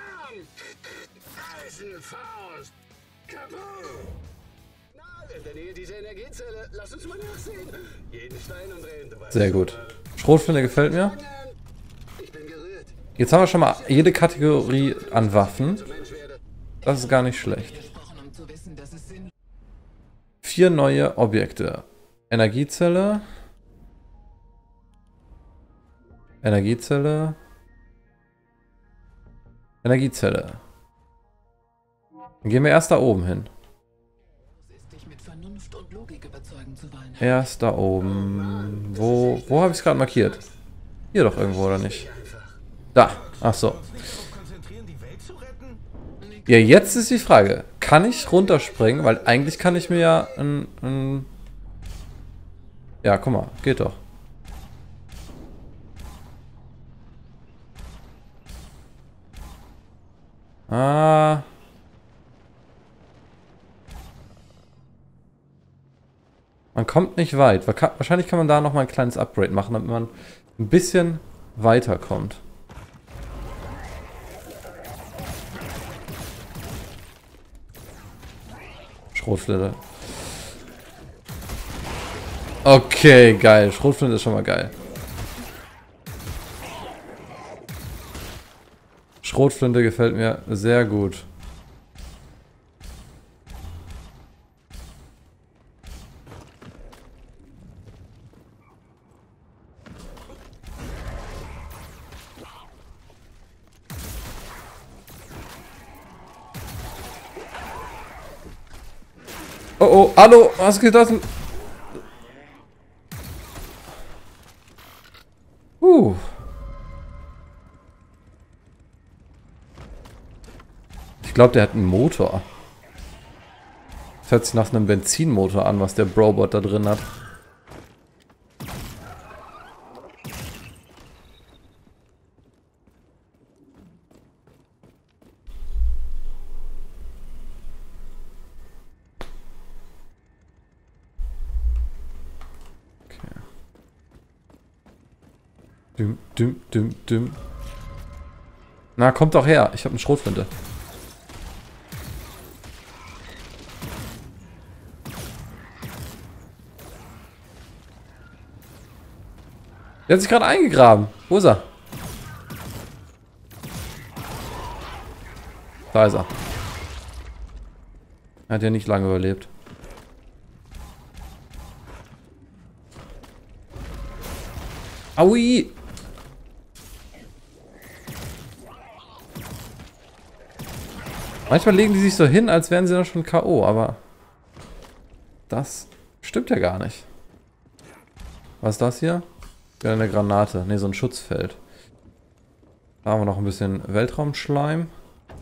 E: Eisenfaust! Kaputt! Na, in der Nähe dieser Energiezelle. Lass uns mal nachsehen. Jeden Stein umdrehen. Du weißt
A: Sehr gut. Schrotflinte gefällt mir.
E: Ich bin gerührt.
A: Jetzt haben wir schon mal jede Kategorie an Waffen.
E: Mensch werde.
A: Das ist gar nicht schlecht.
D: Gesprochen, um zu wissen, dass es Sinn
A: 4 neue Objekte. Energiezelle. Energiezelle. Energiezelle. Dann gehen wir erst da oben hin.
D: ist, dich mit Vernunft und Logik überzeugen zu wollen.
A: Erst da oben. Wo habe ich es gerade markiert? Hier doch irgendwo, oder nicht? Da. Ach so.
C: Konzentrieren, die Welt zu retten?
A: Ja, jetzt ist die Frage. Kann ich runterspringen? Weil eigentlich kann ich mir ja ein... Ja, guck mal. Geht doch. Ah. Man kommt nicht weit. Wahrscheinlich kann man da nochmal ein kleines Upgrade machen, damit man ein bisschen weiterkommt. Schrotflinte. Okay, geil. Schrotflinte ist schon mal geil. Schrotflinte gefällt mir sehr gut. Oh, oh, hallo, was geht das denn? Ich glaube, der hat einen Motor. Das hört sich nach einem Benzinmotor an, was der Brobot da drin hat. Düm, düm, düm, düm. Na, kommt doch her. Ich habe eine Schrotflinte. Der hat sich gerade eingegraben. Wo ist er? Da ist er. Er hat ja nicht lange überlebt. Aui! Manchmal legen die sich so hin, als wären sie doch schon K.O., aber das stimmt ja gar nicht. Was ist das hier? Ja, eine Granate. Ne, so ein Schutzfeld. Da haben wir noch ein bisschen Weltraumschleim.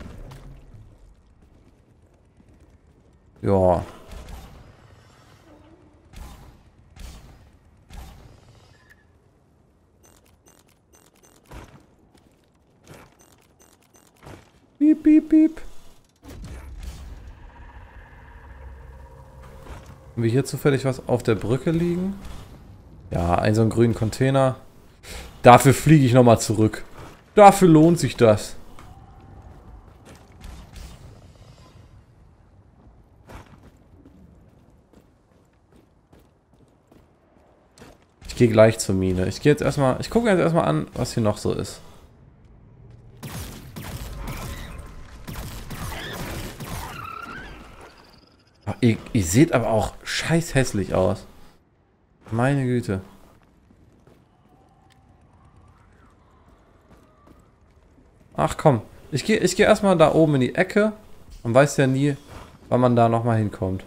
A: Ja. Piep, piep, piep. Haben wir hier zufällig was auf der Brücke liegen? Ja, so einen grünen Container. Dafür fliege ich nochmal zurück. Dafür lohnt sich das. Ich gehe gleich zur Mine. Ich gucke mir jetzt erstmal an, was hier noch so ist. Ihr seht aber auch scheiß hässlich aus. Meine Güte. Ach komm. Ich geh erstmal da oben in die Ecke. Man weiß ja nie, wann man da nochmal hinkommt.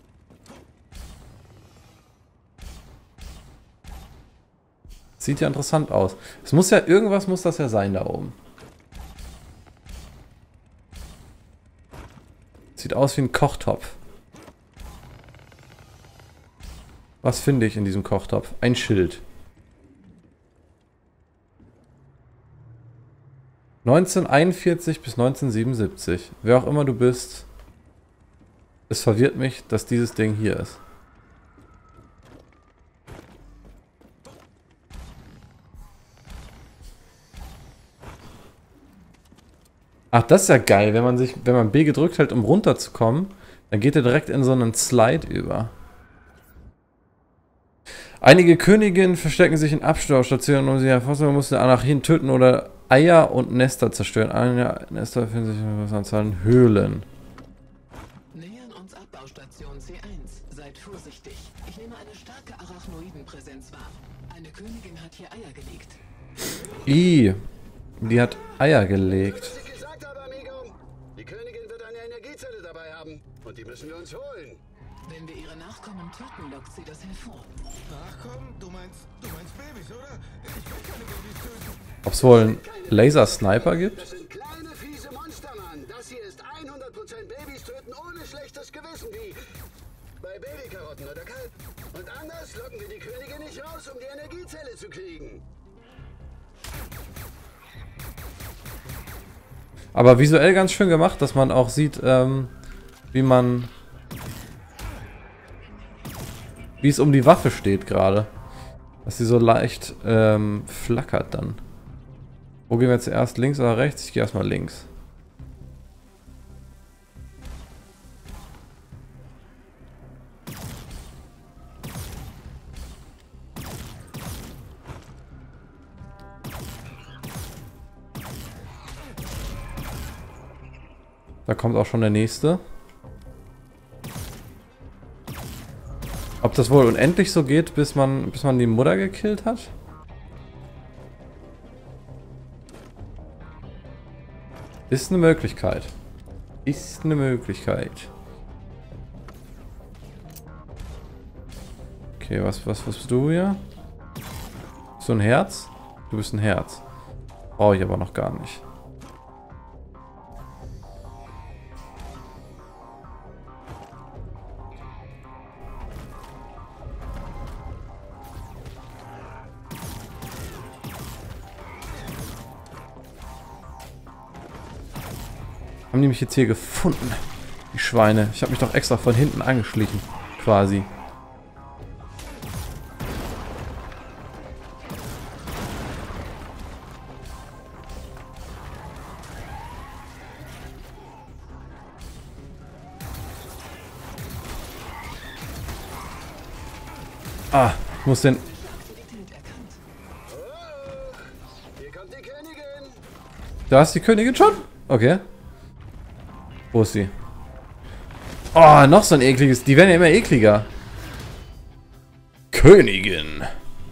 A: Sieht ja interessant aus. Es muss ja, irgendwas muss das ja sein da oben. Sieht aus wie ein Kochtopf. Was finde ich in diesem Kochtopf? Ein Schild. 1941 bis 1977. Wer auch immer du bist, es verwirrt mich, dass dieses Ding hier ist. Ach, das ist ja geil, wenn man B gedrückt hält, um runterzukommen, dann geht er direkt in so einen Slide über. Einige Königinnen verstecken sich in Abstaustationen, um sie hervorzuheben, mussten Anarchien töten oder Eier und Nester zerstören. Einige Nester befinden sich in einer Anzahl Höhlen.
D: Nähern uns Abbaustation C1. Seid vorsichtig. Ich nehme eine starke Arachnoidenpräsenz wahr. Eine Königin hat hier Eier gelegt.
A: Die hat Eier gelegt.
E: Was ich gesagt habe, Amigo. Die Königin wird eine Energiezelle dabei haben. Und die müssen wir uns holen.
D: Wenn wir ihre Nachkommen töten, lockt sie das hervor.
C: Nachkommen? Du meinst Babys, oder? Ich will keine Babys töten.
A: Ob es wohl einen Laser-Sniper gibt?
E: Das sind kleine, fiese Monster, Mann. Das hier ist 100% Babys töten ohne schlechtes Gewissen, wie bei Babykarotten oder Kalb. Und anders locken wir die Königin nicht raus, um die Energiezelle zu kriegen.
A: Aber visuell ganz schön gemacht, dass man auch sieht, wie es um die Waffe steht gerade. Dass sie so leicht flackert dann. Wo gehen wir zuerst? Links oder rechts? Ich gehe erstmal links. Da kommt auch schon der nächste. Ob das wohl unendlich so geht, bis man die Mutter gekillt hat? Ist eine Möglichkeit. Ist eine Möglichkeit. Okay, was bist du hier? Bist du ein Herz? Du bist ein Herz. Brauche ich aber noch gar nicht. Haben die mich jetzt hier gefunden? Die Schweine. Ich habe mich doch extra von hinten angeschlichen. Quasi. Ah, ich muss den...
E: Hier kommt die Königin.
A: Da ist die Königin schon? Okay. Wo ist sie? Oh, noch so ein ekliges. Die werden ja immer ekliger. Königin.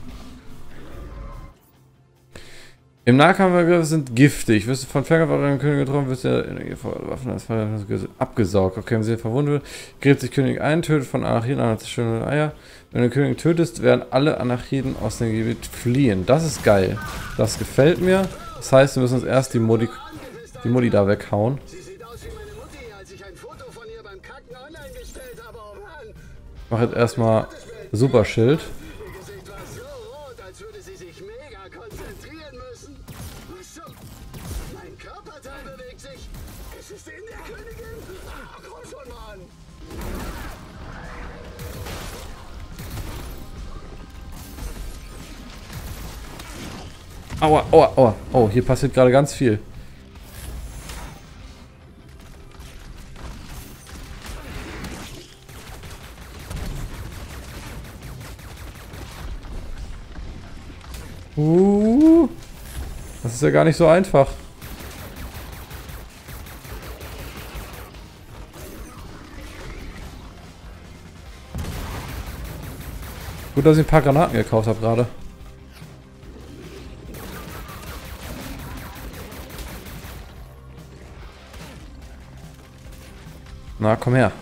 A: Im Nahkampfangriff sind giftig. Wirst du von Fernkampf Königin getroffen, wirst du Waffen als abgesaugt. Okay, wenn sie verwundet wird, gräbt sich König ein, tötet von Anarchiden an schöne Eier. Wenn du König tötest, werden alle Anarchiden aus dem Gebiet fliehen. Das ist geil. Das gefällt mir. Das heißt, wir müssen uns erst die Mutti da weghauen.
E: Sie sieht aus wie meine Mutti, als ich ein Foto von ihr beim Kacken online gestellt habe. Oh Mann.
A: Ich mache jetzt erstmal Superschild.
E: Ihr Gesicht war so rot, als würde sie sich mega konzentrieren müssen. Was zum... Mein Körperteil bewegt sich. Es ist in der Königin. Ach, komm schon, Mann.
A: Aua, aua, aua. Oh, hier passiert gerade ganz viel. Das ist ja gar nicht so einfach. Gut, dass ich ein paar Granaten gekauft habe gerade. Na, komm her.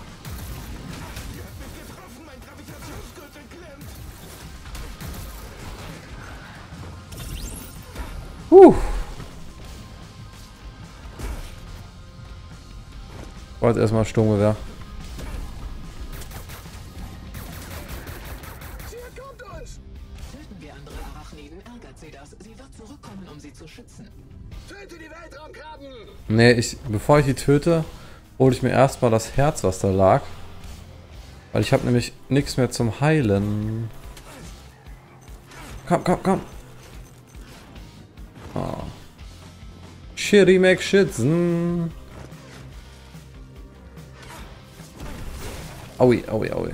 A: War jetzt erstmal Sturmgewehr.
D: Töten wir andere Arachniden, ärgert sie das. Sie wird zurückkommen, um sie zu schützen.
E: Töte die Weltraumkrabben.
A: Nee, bevor ich die töte, hole ich mir erstmal das Herz, was da lag. Weil ich habe nämlich nichts mehr zum Heilen. Komm, komm, komm. Oh. Shitty McSchitzen. Aui, aui, aui.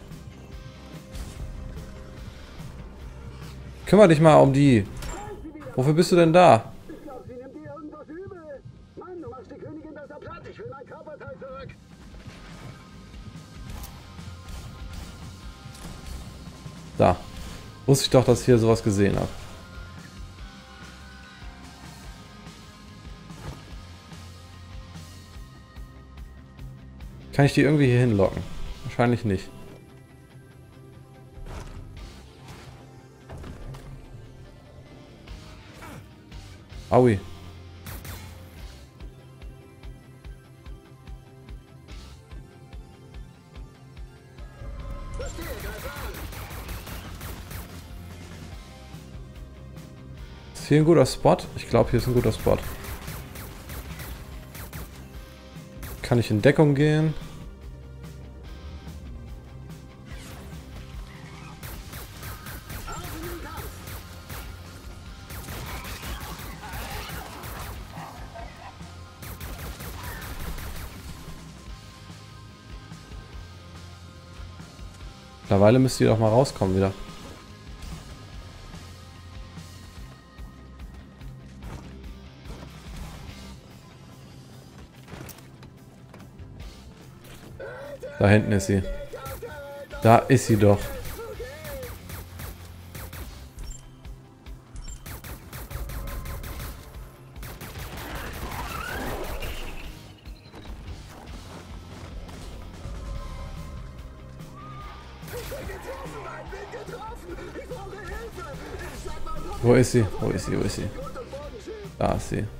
A: Kümmer dich mal um die. Wofür bist du denn da?
E: Ich glaube, sie nimmt dir irgendwas übel. Mann, du machst die Königin besser platt. Ich will mein Körperteil zurück.
A: Da. Wusste ich doch, dass ich hier sowas gesehen habe. Kann ich die irgendwie hier hinlocken? Wahrscheinlich nicht. Aui. Ist hier ein guter Spot? Ich glaube, hier ist ein guter Spot. Kann ich in Deckung gehen? Mittlerweile müsst ihr doch mal rauskommen wieder. Da hinten ist sie. Da ist sie doch. Wo ist sie? Wo ist sie? Wo ist sie? Da ist sie.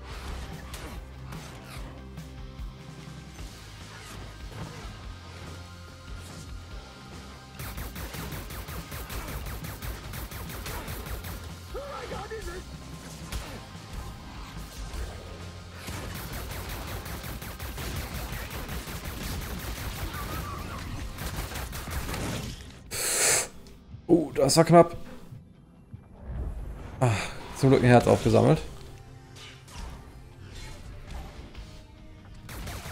A: Das war knapp. Ach, zum Glück ein Herz aufgesammelt.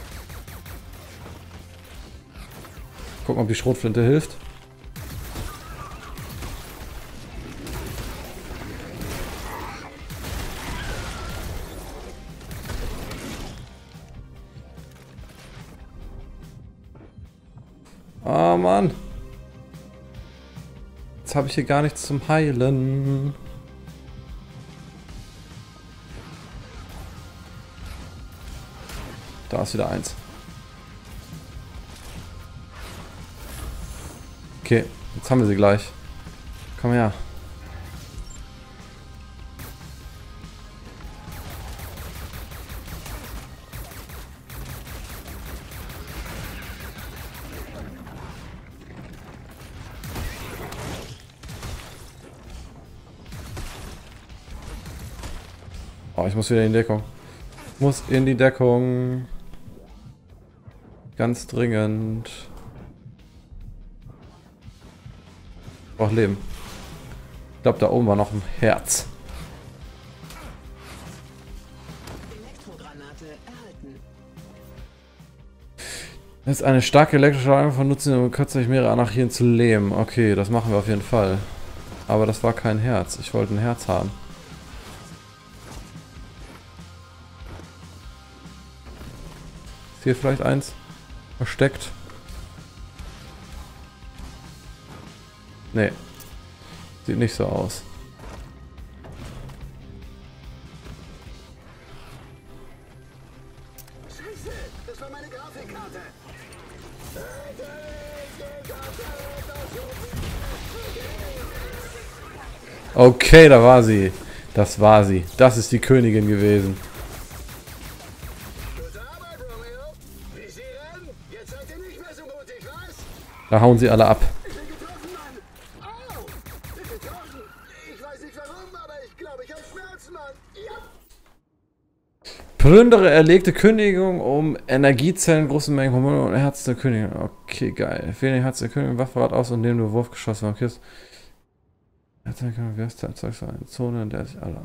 A: Gucken, ob die Schrotflinte hilft. Oh Mann. Jetzt habe ich hier gar nichts zum Heilen. Da ist wieder eins. Okay, jetzt haben wir sie gleich. Komm her. Oh, ich muss wieder in die Deckung. Muss in die Deckung. Ganz dringend. Ich brauche Leben. Ich glaube, da oben war noch ein Herz.
D: Elektrogranate erhalten.
A: Das ist eine starke elektrische Anwendung von Nutzen, um kürzlich mehrere Anarchien zu lähmen. Okay, das machen wir auf jeden Fall. Aber das war kein Herz. Ich wollte ein Herz haben. Ist hier vielleicht eins versteckt? Nee. Sieht nicht so aus.
E: Scheiße, das war meine Grafikkarte.
A: Okay, da war sie. Das war sie. Das ist die Königin gewesen.
E: Gute Arbeit, Romeo. Wie Sie rennen, jetzt seid ihr nicht mehr so mutig, was?
A: Da hauen sie alle ab.
E: Ich bin getroffen, Mann. Au! Ich bin getroffen. Ich weiß nicht warum, aber ich glaube, ich habe Schmerzen, Mann. Ja.
A: Plündere erlegte Königin um Energiezellen, große Mengen Hormone und Herz der Königin. Okay, geil. Wähle den Herz der Königin, Waffenrad aus und neben du Wurfgeschoss markierst. Herz der Königin, wer ist der Erzeugst eine Zone, in der sich alle...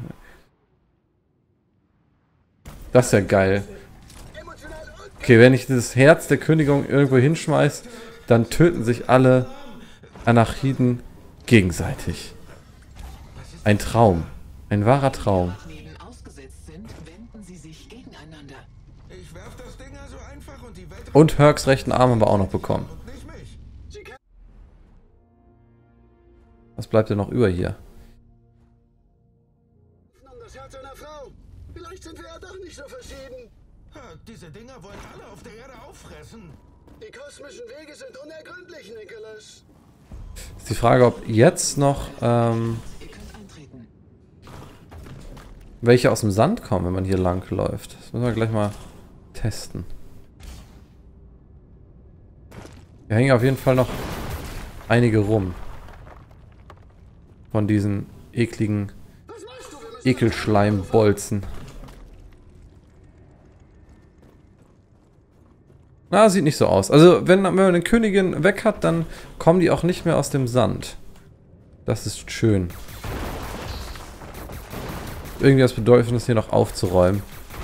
A: Das ist ja geil. Okay, wenn ich dieses Herz der Königin irgendwo hinschmeiß, dann töten sich alle Anarchiden gegenseitig. Ein Traum. Ein wahrer Traum.
D: Arachniden ausgesetzt sind, wenden sie sich gegeneinander.
C: Ich werf das Ding also einfach und die Welt
A: Und Hercs rechten Arm haben wir auch noch bekommen.
C: und nicht mich.
A: Was bleibt denn noch über hier?
E: Um das Herz einer Frau. Vielleicht sind wir ja doch nicht so verschieden.
C: Ha, diese Dinger wollen alle auf der Erde auffressen.
E: Die kosmischen Wege sind unergründlich, Nicholas.
A: Ist die Frage, ob jetzt noch
D: Ihr könnt eintreten.
A: welche aus dem Sand kommen, wenn man hier lang läuft. Das müssen wir gleich mal testen. Hier hängen auf jeden Fall noch einige rum. Von diesen ekligen
E: Was machst du? Wir müssen
A: Ekelschleimbolzen. Na, sieht nicht so aus. Also, wenn man eine Königin weg hat, dann kommen die auch nicht mehr aus dem Sand. Das ist schön. Irgendwie das Bedeutendes hier noch aufzuräumen.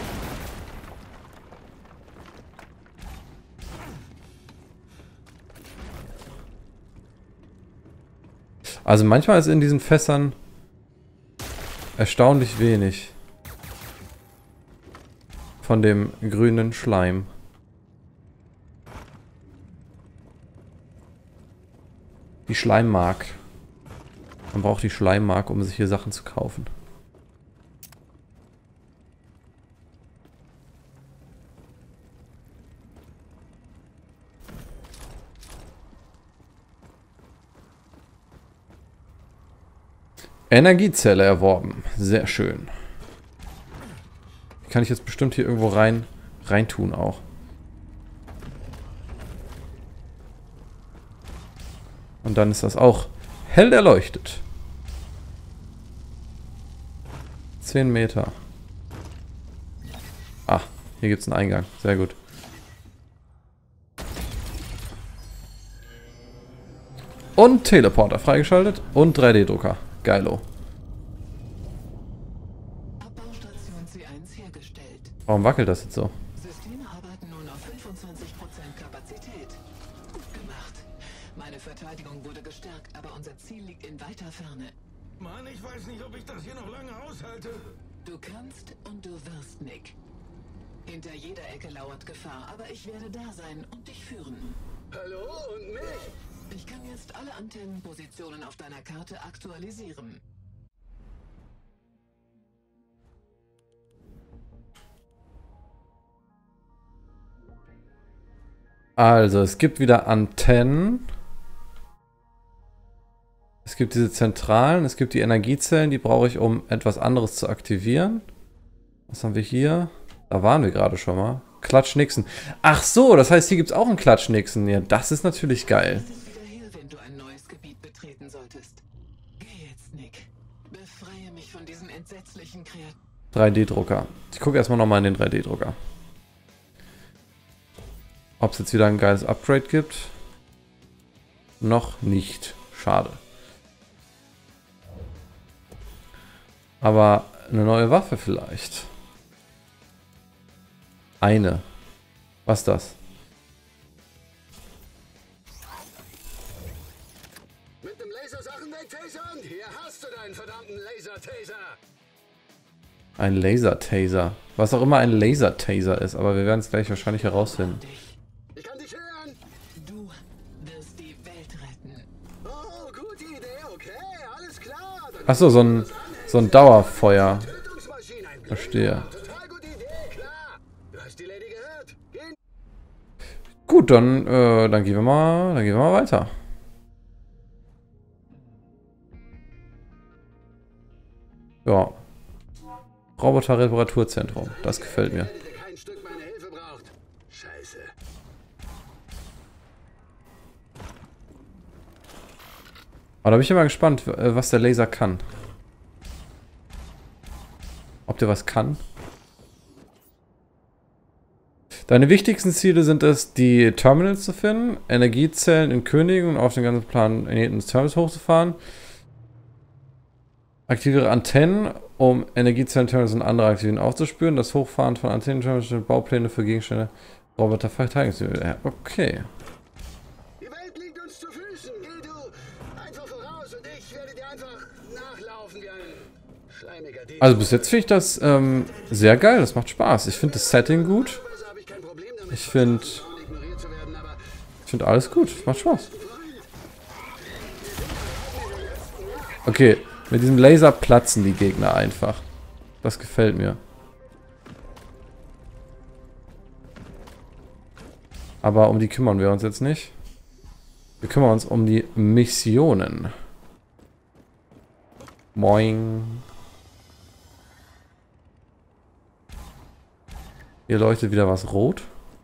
A: Also manchmal ist in diesen Fässern erstaunlich wenig von dem grünen Schleim. Die Schleimmark. Man braucht die Schleimmark, um sich hier Sachen zu kaufen. Energiezelle erworben. Sehr schön. Die kann ich jetzt bestimmt hier irgendwo rein tun auch. Und dann ist das auch hell erleuchtet. 10 Meter. Ah, hier gibt es einen Eingang. Sehr gut. Und Teleporter freigeschaltet und 3D-Drucker. Geilo.
D: Abbaustation C1 hergestellt.
A: Warum wackelt das jetzt so?
D: Systeme arbeiten nun auf 25% Kapazität. Gut gemacht. Meine Verteidigung wurde gestärkt, aber unser Ziel liegt in weiter Ferne.
C: Mann, ich weiß nicht, ob ich das hier noch lange aushalte.
D: Du kannst und du wirst, Nick. Hinter jeder Ecke lauert Gefahr, aber ich werde da sein und dich führen.
E: Hallo und mich?
D: Ich kann jetzt alle Antennenpositionen auf deiner Karte aktualisieren.
A: Also, es gibt wieder Antennen. Es gibt diese Zentralen, es gibt die Energiezellen, die brauche ich, um etwas anderes zu aktivieren. Was haben wir hier? Da waren wir gerade schon mal. Klatschnixen. Ach so, das heißt, hier gibt es auch einen Klatschnixen. Ja, das ist natürlich geil.
D: Du bist wieder hier, wenn du ein neues Gebiet betreten solltest. Geh jetzt, Nick. Befreie mich von diesen entsetzlichen Kreaturen.
A: 3D-Drucker. Ich gucke erstmal nochmal in den 3D-Drucker. Ob es jetzt wieder ein geiles Upgrade gibt? Noch nicht. Schade. Aber eine neue Waffe vielleicht. Eine. Was ist das?
E: Mit dem Lasersachen wegtasern? Hier hast du deinen verdammten Laser-Taser.
A: Ein Laser-Taser. Was auch immer ein Laser-Taser ist, aber wir werden es gleich wahrscheinlich herausfinden.
E: Ich kann dich hören.
D: Du wirst die Welt retten.
E: Oh, gute Idee, okay, alles klar.
A: Achso, so ein Dauerfeuer.
E: Tötungsmaschine, ein
A: Verstehe.
E: total gute Idee, klar. Du hast die Lady gehört. Gehen.
A: Gut, dann gehen wir mal weiter. Ja. Roboter-Reparaturzentrum. Das gefällt mir.
E: Der kein Stück meine Hilfe braucht. Scheiße.
A: Aber da bin ich immer gespannt, was der Laser kann. Ob der was kann? Deine wichtigsten Ziele sind es, die Terminals zu finden, Energiezellen in Königen und auf den ganzen Plan des Terminals hochzufahren. Aktiviere Antennen, um Energiezellen, Terminals und andere Aktivitäten aufzuspüren. Das Hochfahren von Antennen, Terminals und Baupläne für Gegenstände, Roboter, Verteidigungsmittel. Ja, okay.
E: Die Welt liegt uns zu Füßen. Geh du einfach voraus und ich werde dir einfach nachlaufen wie ein schleimiger Ding.
A: Also bis jetzt finde ich das sehr geil. Das macht Spaß. Ich finde das Setting gut.
E: Also habe ich kein Problem damit,
A: Ich finde
E: ignoriert zu werden, aber
A: alles gut. Macht Spaß. Okay, mit diesem Laser platzen die Gegner einfach. Das gefällt mir. Aber um die kümmern wir uns jetzt nicht. Wir kümmern uns um die Missionen. Moin. Hier leuchtet wieder was rot.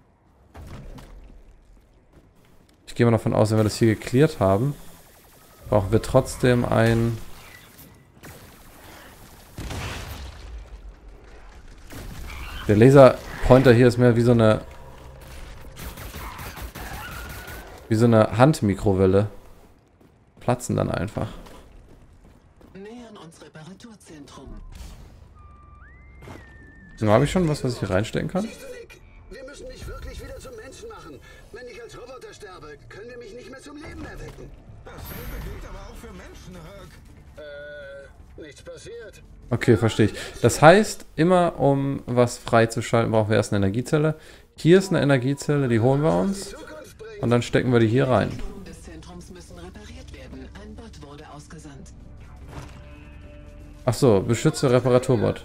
A: Ich gehe mal davon aus, wenn wir das hier geklärt haben, brauchen wir trotzdem ein... Der Laserpointer hier ist mehr wie so eine Handmikrowelle. Platzen dann einfach.
D: Nähern uns Reparaturzentrum.
A: Nun habe ich schon was ich hier reinstecken kann.
E: siehst du, Nick, wir müssen mich wirklich wieder zum Menschen machen. Wenn ich als Roboter sterbe, können wir mich nicht mehr zum Leben erwecken.
C: Dasselbe gilt aber auch für Menschen, Herc.
E: Nichts passiert.
A: Okay, verstehe ich. Das heißt, immer um was freizuschalten, brauchen wir erst eine Energiezelle. Hier ist eine Energiezelle, die holen wir uns.
E: Zukunft bringen.
A: Und dann stecken wir die hier rein.
D: Knoten des Zentrums müssen repariert werden. Ein Bot wurde ausgesandt.
A: Achso, beschütze Reparaturbot.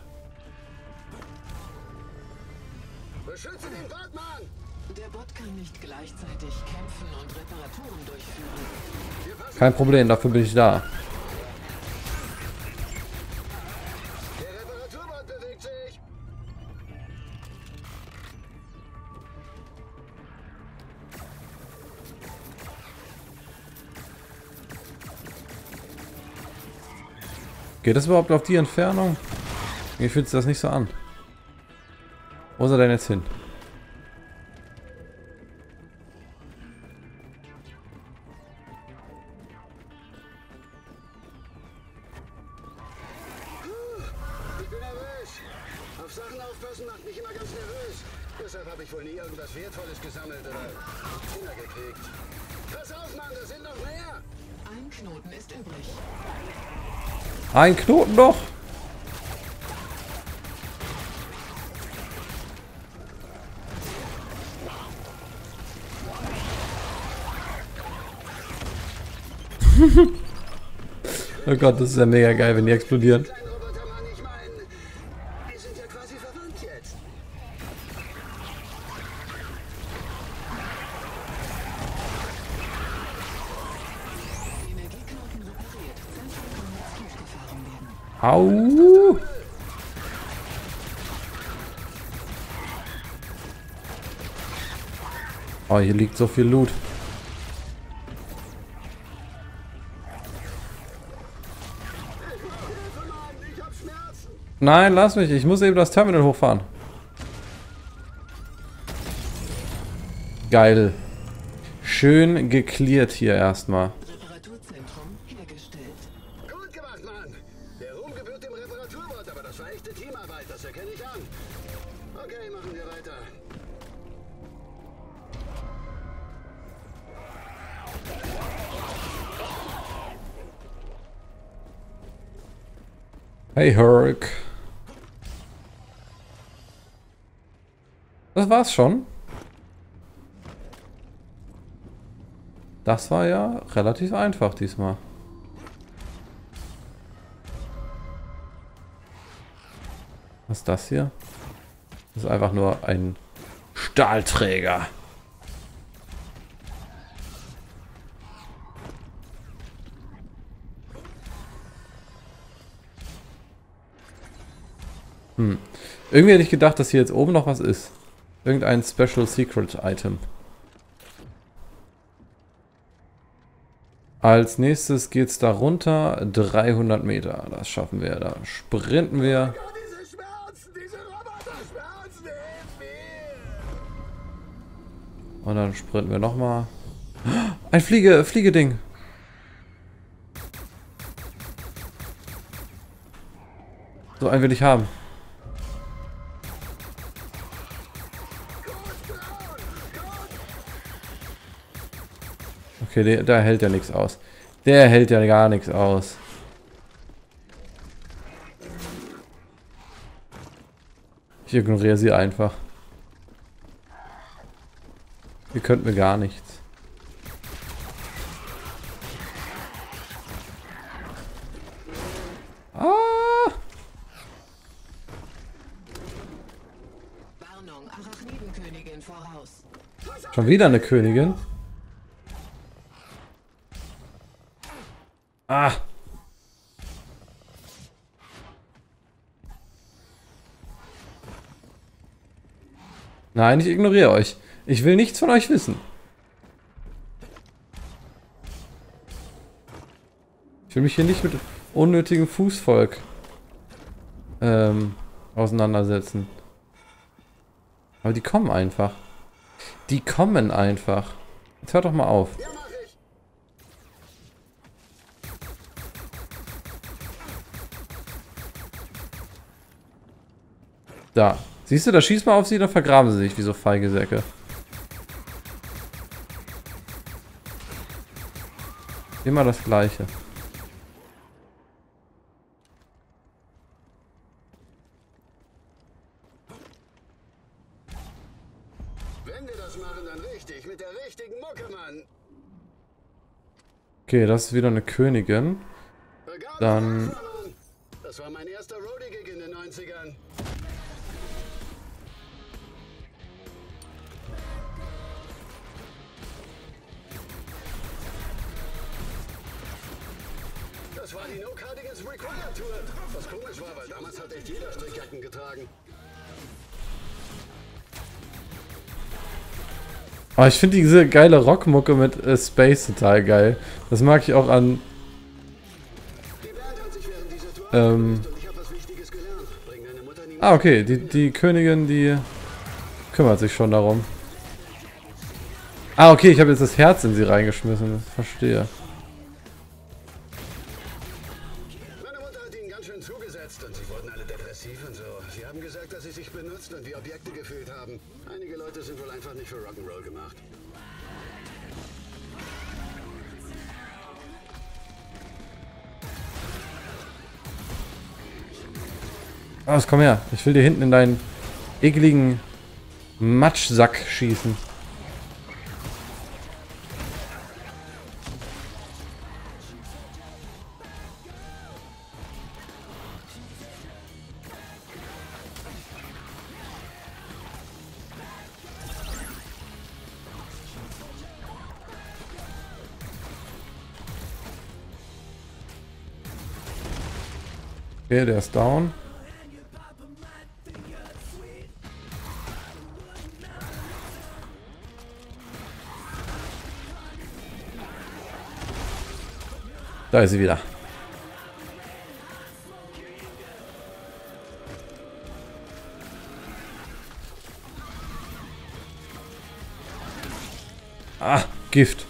E: Beschütze den Batman.
D: Der Bot kann nicht gleichzeitig kämpfen und Reparaturen durchführen.
A: Kein Problem, dafür bin ich da.
E: Der Reparaturbot bewegt sich.
A: Geht das überhaupt auf die Entfernung? Mir fühlt sich das nicht so an. Wo ist er denn jetzt hin?
E: Ich bin nervös. Auf Sachen aufpassen macht mich immer ganz nervös. Deshalb habe ich wohl nie irgendwas Wertvolles gesammelt oder Kinder gekriegt. Pass auf, Mann, da sind noch mehr.
D: Ein Knoten ist übrig.
A: Ein Knoten doch! Oh Gott, das ist ja mega geil, wenn die explodieren.
E: Kleinen Robotermann, ich meine, wir sind ja quasi verwandt jetzt.
D: Energieknoten repariert. Zentrum kann jetzt hochgefahren werden.
A: Au! Oh, hier liegt so viel Loot. Nein, lass mich. Ich muss eben das Terminal hochfahren. Geil. Schön geklärt hier erstmal.
D: Reparaturzentrum hergestellt.
E: Gut gemacht, Mann. Der Ruhm gebührt dem Reparaturwort, aber das war echte Teamarbeit, das erkenne ich an. Okay, machen wir weiter.
A: Hey, Herc. Das war's schon. Das war ja relativ einfach diesmal. Was ist das hier? Das ist einfach nur ein Stahlträger. Irgendwie hätte ich gedacht, dass hier jetzt oben noch was ist. Irgendein Special Secret Item. Als nächstes geht's da runter. 300 Meter. Das schaffen wir. Da sprinten wir.
E: Oh, diese Schmerzen, diese Roboter-Schmerzen, hilf mir!
A: Und dann sprinten wir nochmal. Ein Fliegeding. So einen will ich haben. Okay, der hält ja nichts aus. Der hält ja gar nichts aus. Ich ignoriere sie einfach. Ihr könnt mir gar nichts. Ah!
D: Warnung, Arachnidenkönigin voraus.
A: Schon wieder eine Königin. Ah! Nein, ich ignoriere euch. Ich will nichts von euch wissen. Ich will mich hier nicht mit unnötigem Fußvolk auseinandersetzen. Aber die kommen einfach. Die kommen einfach. Jetzt hört doch mal auf.
E: Ja, mach ich.
A: Da. Siehst du, da schießt man auf sie, dann vergraben sie sich wie so feige Säcke. Immer das Gleiche.
E: Wenn wir das machen, dann richtig, mit der richtigen Mucke, Mann.
A: Okay, das ist wieder eine Königin. Dann...
E: Das war mein erster Roadie-Gig in den 90ern. Das war die No Cardigans Required Tour. Was komisch war, weil damals hat echt jeder Strickjacken getragen.
A: Oh, ich finde diese geile Rockmucke mit Space total geil. Das mag ich auch an...
E: Die Band hat sich während dieser Tour und ich habe was Wichtiges gelernt. Bring deine Mutter niemals.
A: Ah, okay. Die Königin, die kümmert sich schon darum. Ah, okay. Ich habe jetzt das Herz in sie reingeschmissen. Verstehe.
E: Meine Mutter hat ihnen ganz schön zugesetzt und sie wurden alle depressiv und so. Sie haben gesagt, dass sie sich benutzt und wie Objekte gefühlt haben. Einige Leute sind wohl einfach nicht für Rock'n'Roll gemacht.
A: Was, komm her. Ich will dir hinten in deinen ekligen Matschsack schießen.
F: Okay, der ist down. Da ist sie wieder. Ah, Gift.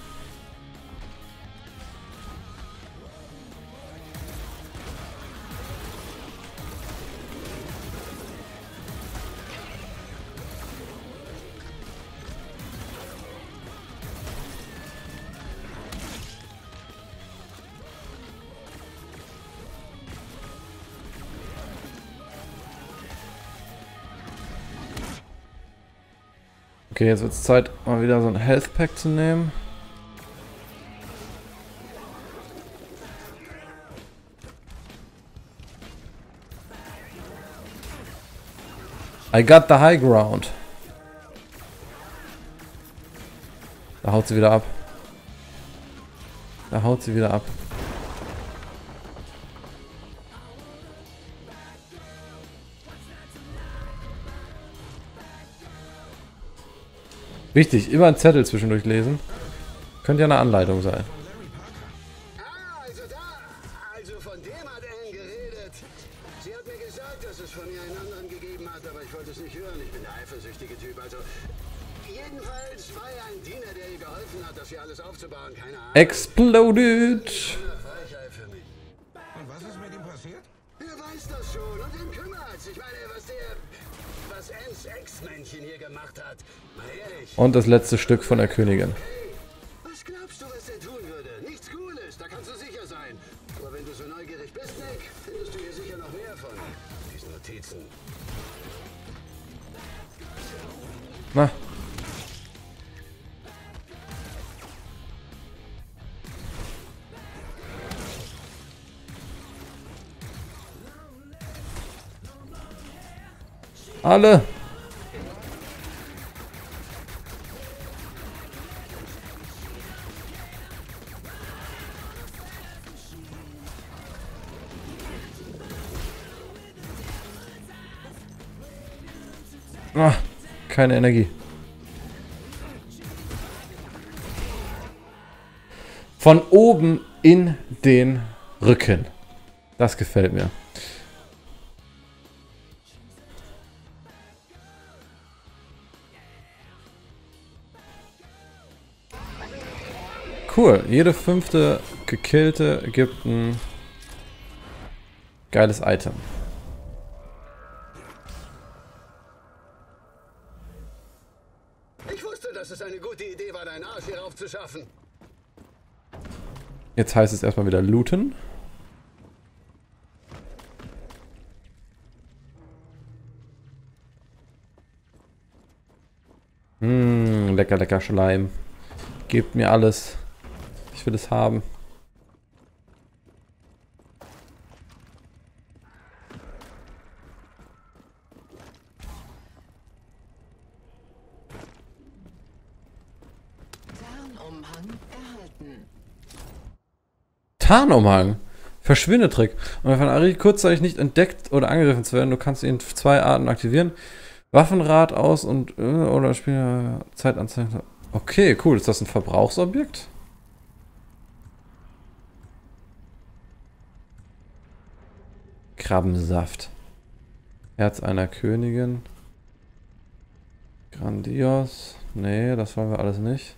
F: Okay, jetzt wird es Zeit, mal wieder so ein Health Pack zu nehmen. I got the high ground. Da haut sie wieder ab. Da haut sie wieder ab. Wichtig, immer einen Zettel zwischendurch lesen. Könnte ja eine Anleitung sein.
E: Also von dem hat Anne geredet. Sie hat mir gesagt, dass es von ihr einen anderen gegeben hat, aber ich wollte es nicht hören. Ich bin der eifersüchtige Typ, also... Jedenfalls war er ein Diener, der ihr geholfen hat, das hier alles aufzubauen, keine Ahnung.
F: Exploded!
C: Und was ist mit ihm passiert?
E: Er weiß das schon und ihn kümmert's. Ich meine, was Annes Ex-Männchen hier gemacht hat. Mal ehrlich.
F: Und das letzte Stück von der Königin.
E: Was glaubst du, was er tun würde? Nichts Cooles, da kannst du sicher sein. Aber wenn du so neugierig bist, Nick, findest du hier sicher noch mehr von diesen Notizen.
F: Na. Alle. Ah, keine Energie. Von oben in den Rücken. Das gefällt mir. Cool. Jede 5. gekillte gibt ein geiles Item.
E: Ich wusste, dass es eine gute Idee war, deinen Arsch hier raufzuschaffen.
F: Jetzt heißt es erstmal wieder looten. Lecker, lecker Schleim. Gebt mir alles. Ich will es haben.
D: Tarnumhang erhalten.
F: Tarnumhang. Verschwindetrick. Und wenn von Ari kurzzeitig nicht entdeckt oder angegriffen zu werden, du kannst ihn 2 Arten aktivieren. Waffenrad aus und oder Spieler Zeitanzeige. Okay, cool. Ist das ein Verbrauchsobjekt? Krabbensaft. Herz einer Königin. Grandios. Nee, das wollen wir alles nicht.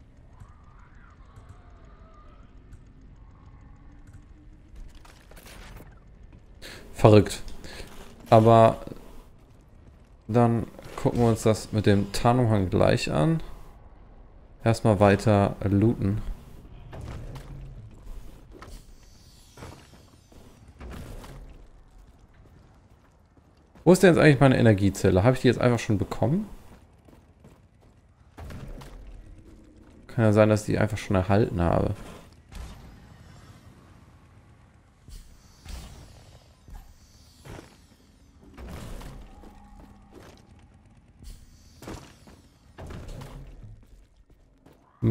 F: Verrückt. Aber dann gucken wir uns das mit dem Tarnumhang gleich an. Erstmal weiter looten. Wo ist denn jetzt eigentlich meine Energiezelle? Habe ich die jetzt einfach schon bekommen? Kann ja sein, dass ich die einfach schon erhalten habe.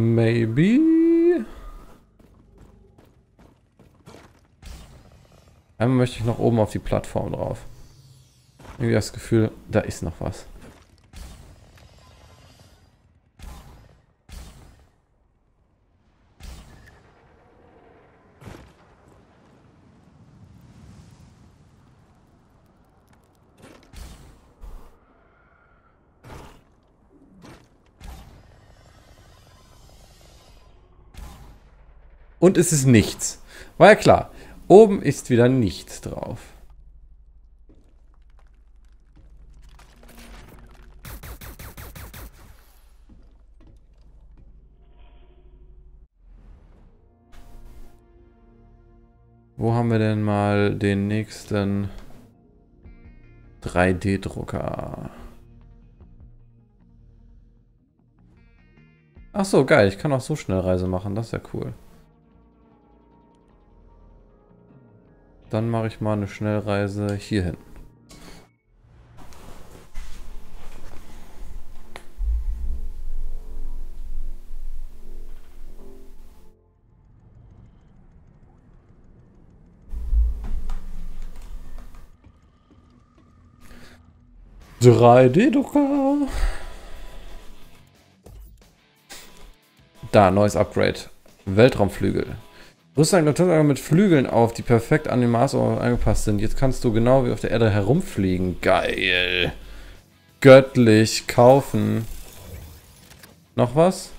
F: Maybe. Einmal möchte ich noch oben auf die Plattform drauf. Irgendwie das Gefühl, da ist noch was. Und es ist nichts. War ja klar. Oben ist wieder nichts drauf. Wo haben wir denn mal den nächsten 3D-Drucker? Ach so, geil. Ich kann auch so Schnellreise machen. Das ist ja cool. Dann mache ich mal eine Schnellreise hierhin. (3D-Drucker). Da, neues Upgrade. Weltraumflügel. Rüste ein Konstruktor mit Flügeln auf, die perfekt an den Mars angepasst sind. Jetzt kannst du genau wie auf der Erde herumfliegen. Geil. Göttlich. Kaufen. Noch was?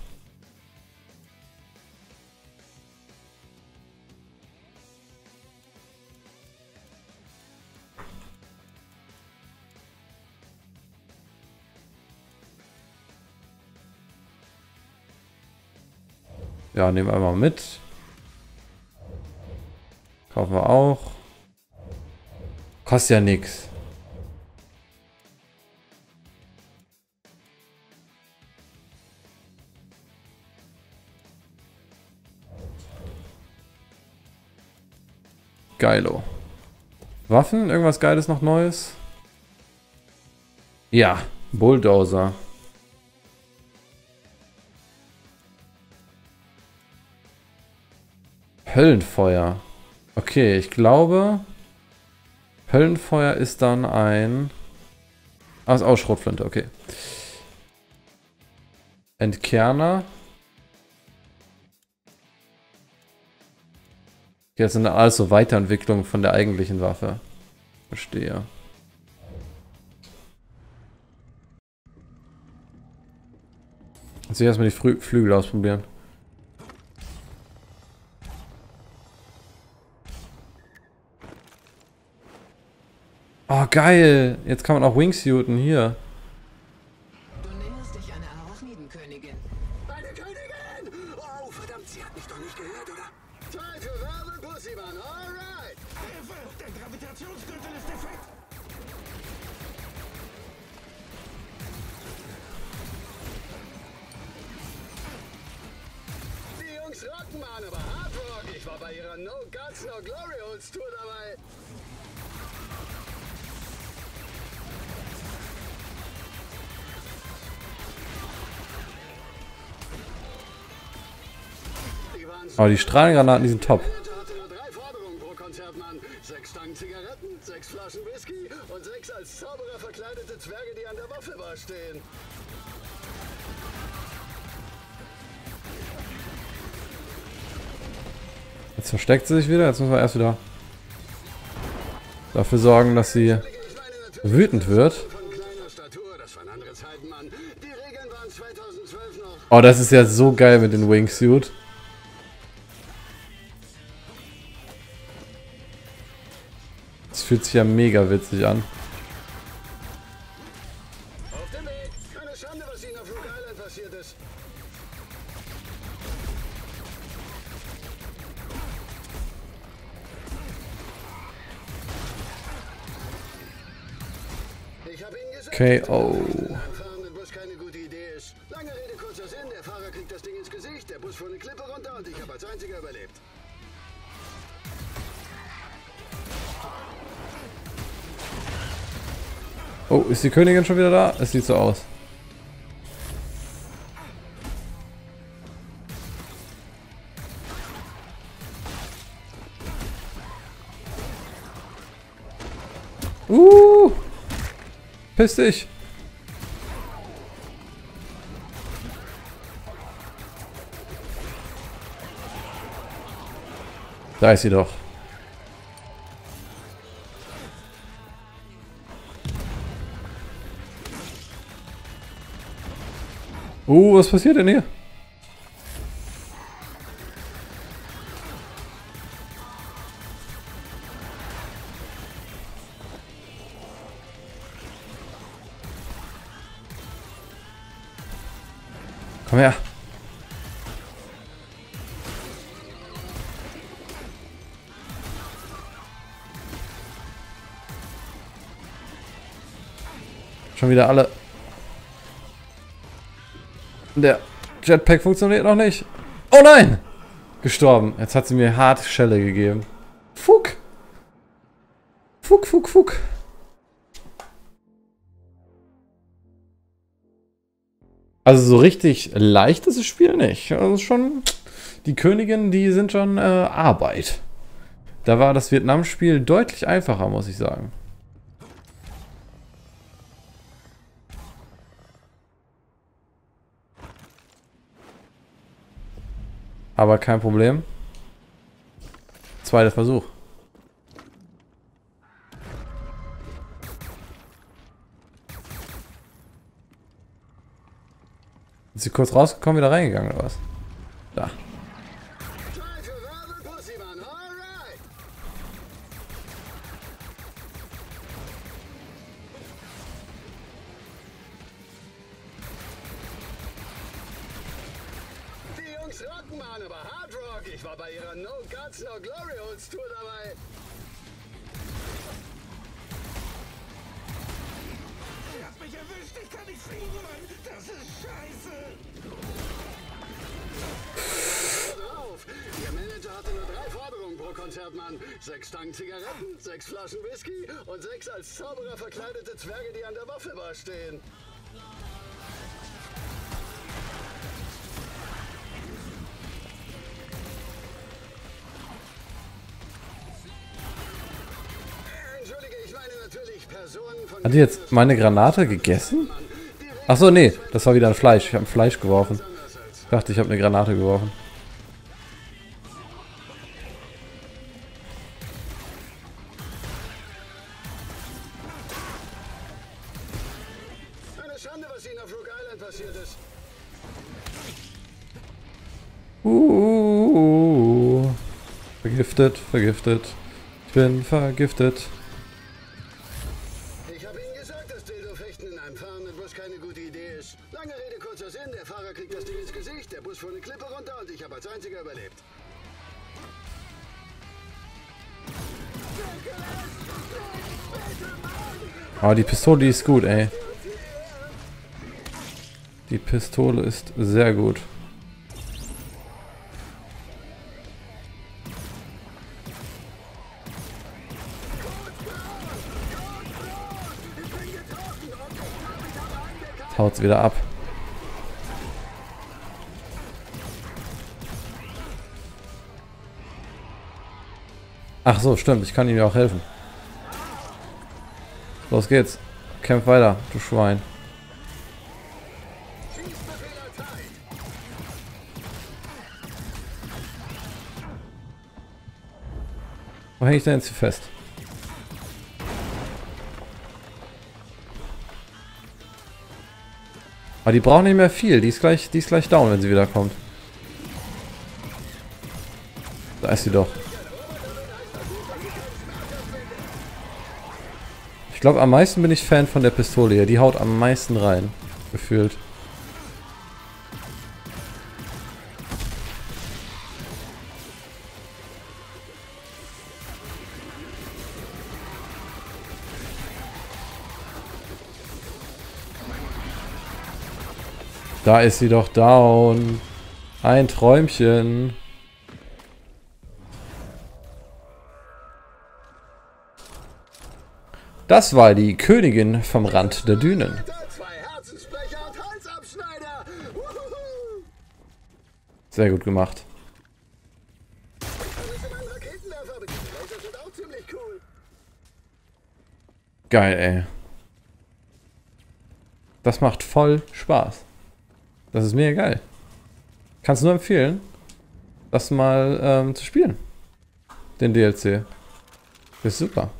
F: Ja, nehmen wir einmal mit. Kaufen wir auch. Kostet ja nix. Geilo. Waffen? Irgendwas Geiles noch Neues? Ja, Bulldozer. Höllenfeuer. Okay, ich glaube, Höllenfeuer ist dann ein... Ah, ist auch Schrotflinte, okay. Entkerner. Jetzt sind alles so Weiterentwicklungen von der eigentlichen Waffe. Verstehe. Jetzt will ich erstmal die Flügel ausprobieren. Oh, geil. Jetzt kann man auch Wingsuiten hier.
D: Du näherst dich einer Arachnidenkönigin.
E: Eine Königin! Oh, verdammt, sie hat mich doch nicht gehört, oder? Zeit für Werbung, Pussymann, alright!
C: Hilfe! Der Gravitationsgürtel ist defekt!
E: Die Jungs rocken, Mann, aber Hard Rock. Ich war bei ihrer No Guts, No Glory Holes Tour dabei.
F: Aber die Strahlengranaten, die sind top.
E: Hatte nur 3 Forderungen pro Konzert, Mann. 6 Stangen Zigaretten, 6 Flaschen Whisky und 6 als Zauberer verkleidete Zwerge, die an der Waffelbar stehen.
F: Jetzt versteckt sie sich wieder. Jetzt müssen wir erst wieder dafür sorgen, dass sie wütend wird.
E: Von kleiner Statur, das waren andere Zeiten, Mann. Die Regeln waren 2012 noch.
F: Oh, das ist ja so geil mit dem Wingsuit. Das fühlt sich ja mega witzig an.
E: Auf dem Weg. Keine Schande, was ihnen auf Rook Island passiert ist. Ich habe ihnen gesagt,
F: KO.
E: fahren im Bus keine gute Idee ist. Lange Rede, kurzer Sinn. Der Fahrer kriegt das Ding ins Gesicht, der Bus fuhr eine Klippe runter und ich habe als einziger überlebt.
F: Oh, ist die Königin schon wieder da? Es sieht so aus. Piss dich. Da ist sie doch. Was passiert denn hier? Komm her. Schon wieder alle. Der Jetpack funktioniert noch nicht. Oh nein! Gestorben. Jetzt hat sie mir hart Schelle gegeben. Fuck. Fuck, fuck, fuck. Also so richtig leicht ist das Spiel nicht. Also schon. Die Königin, die sind schon Arbeit. Da war das Vietnam-Spiel deutlich einfacher, muss ich sagen. Aber kein Problem. Zweiter Versuch. Ist sie kurz rausgekommen, wieder reingegangen oder was? Da.
E: Rocken, Mann, aber Hard Rock. Ich war bei ihrer No Guts, No Glory Holes Tour dabei.
C: Ihr habt mich erwischt, ich kann nicht fliegen, Mann. Das ist scheiße.
E: Hört auf. Ihr Manager hatte nur 3 Forderungen pro Konzert, Mann. 6 Stangen Zigaretten, 6 Flaschen Whisky und 6 als Zauberer verkleidete Zwerge, die an der Waffelbar stehen.
F: Hat die jetzt meine Granate gegessen? Achso, nee, das war wieder ein Fleisch. Ich habe ein Fleisch geworfen. Ich dachte, ich habe eine Granate geworfen.
E: Eine Schande, was ihnen auf Rook Island passiert ist.
F: Vergiftet, vergiftet. Ich bin vergiftet.
E: Ich habe Ihnen gesagt, dass Dildo-Fechten in einem fahrenden Bus keine gute Idee ist. Lange Rede, kurzer Sinn. Der Fahrer kriegt das Ding ins Gesicht, der Bus fuhr eine Klippe runter und ich habe als einziger überlebt.
F: Oh, die Pistole, die ist gut, ey. Die Pistole ist sehr gut. Jetzt haut's wieder ab. Ach so, stimmt. Ich kann ihm ja auch helfen. Los geht's. Kämpf weiter, du Schwein. Wo hänge ich denn jetzt hier fest? Aber die braucht nicht mehr viel. Die ist gleich down, wenn sie wieder kommt. Da ist sie doch. Ich glaube, am meisten bin ich Fan von der Pistole hier. Die haut am meisten rein. Gefühlt. Da ist sie doch down. Ein Träumchen. Das war die Königin vom Rand der Dünen. Sehr gut gemacht. Geil, ey. Das macht voll Spaß. Das ist mega geil. Kannst nur empfehlen, das mal zu spielen. Den DLC. Das ist super.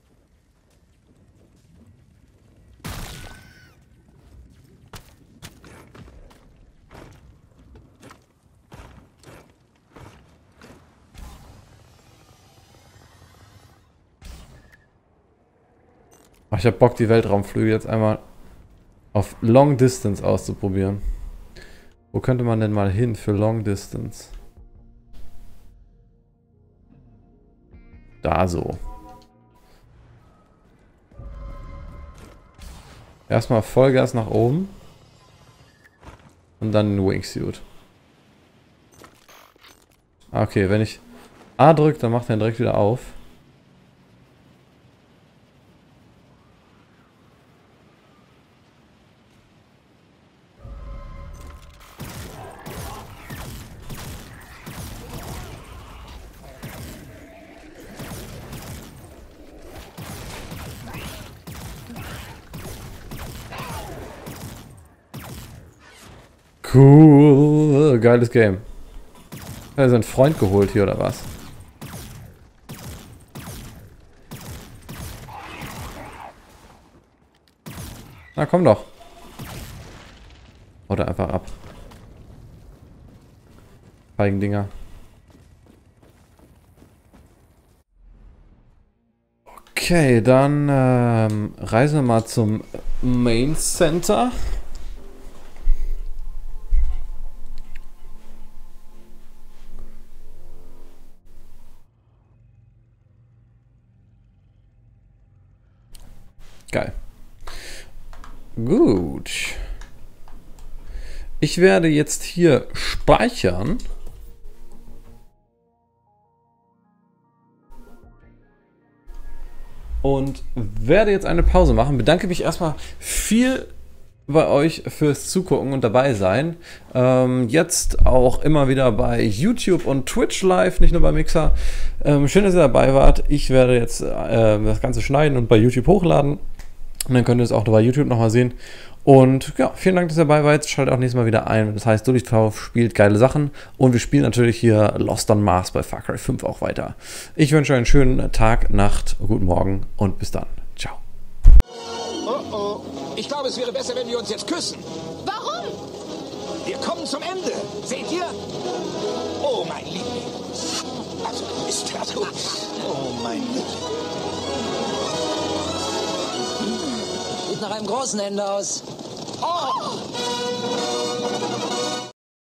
F: Ach, ich hab Bock, die Weltraumflüge jetzt einmal auf Long Distance auszuprobieren. Wo könnte man denn mal hin für Long Distance? Da so. Erstmal Vollgas nach oben. Und dann ein Wingsuit. Okay, wenn ich A drücke, dann macht er direkt wieder auf. Cool, geiles Game. Hat er seinen Freund geholt hier oder was? Na komm doch. Oder einfach ab. Feigendinger. Okay, dann reisen wir mal zum Main Center. Geil. Gut. Ich werde jetzt hier speichern. Und werde jetzt eine Pause machen. Bedanke mich erstmal viel bei euch fürs Zugucken und dabei sein. Jetzt auch immer wieder bei YouTube und Twitch live, nicht nur bei Mixer. Schön, dass ihr dabei wart. Ich werde jetzt das Ganze schneiden und bei YouTube hochladen. Und dann könnt ihr es auch bei YouTube nochmal sehen. Und ja, vielen Dank, dass ihr dabei wart. Schaltet auch nächstes Mal wieder ein. Das heißt, Dulli spielt geile Sachen. Und wir spielen natürlich hier Lost on Mars bei Far Cry 5 auch weiter. Ich wünsche euch einen schönen Tag, Nacht, guten Morgen und bis dann. Ciao.
G: Oh oh. Ich glaube, es wäre besser, wenn wir uns jetzt küssen.
H: Warum?
G: Wir kommen zum Ende. Seht ihr? Oh, mein Liebling. Also, ist das gut. Oh, mein Liebling.
H: Sieht nach einem großen Ende aus.
G: Oh!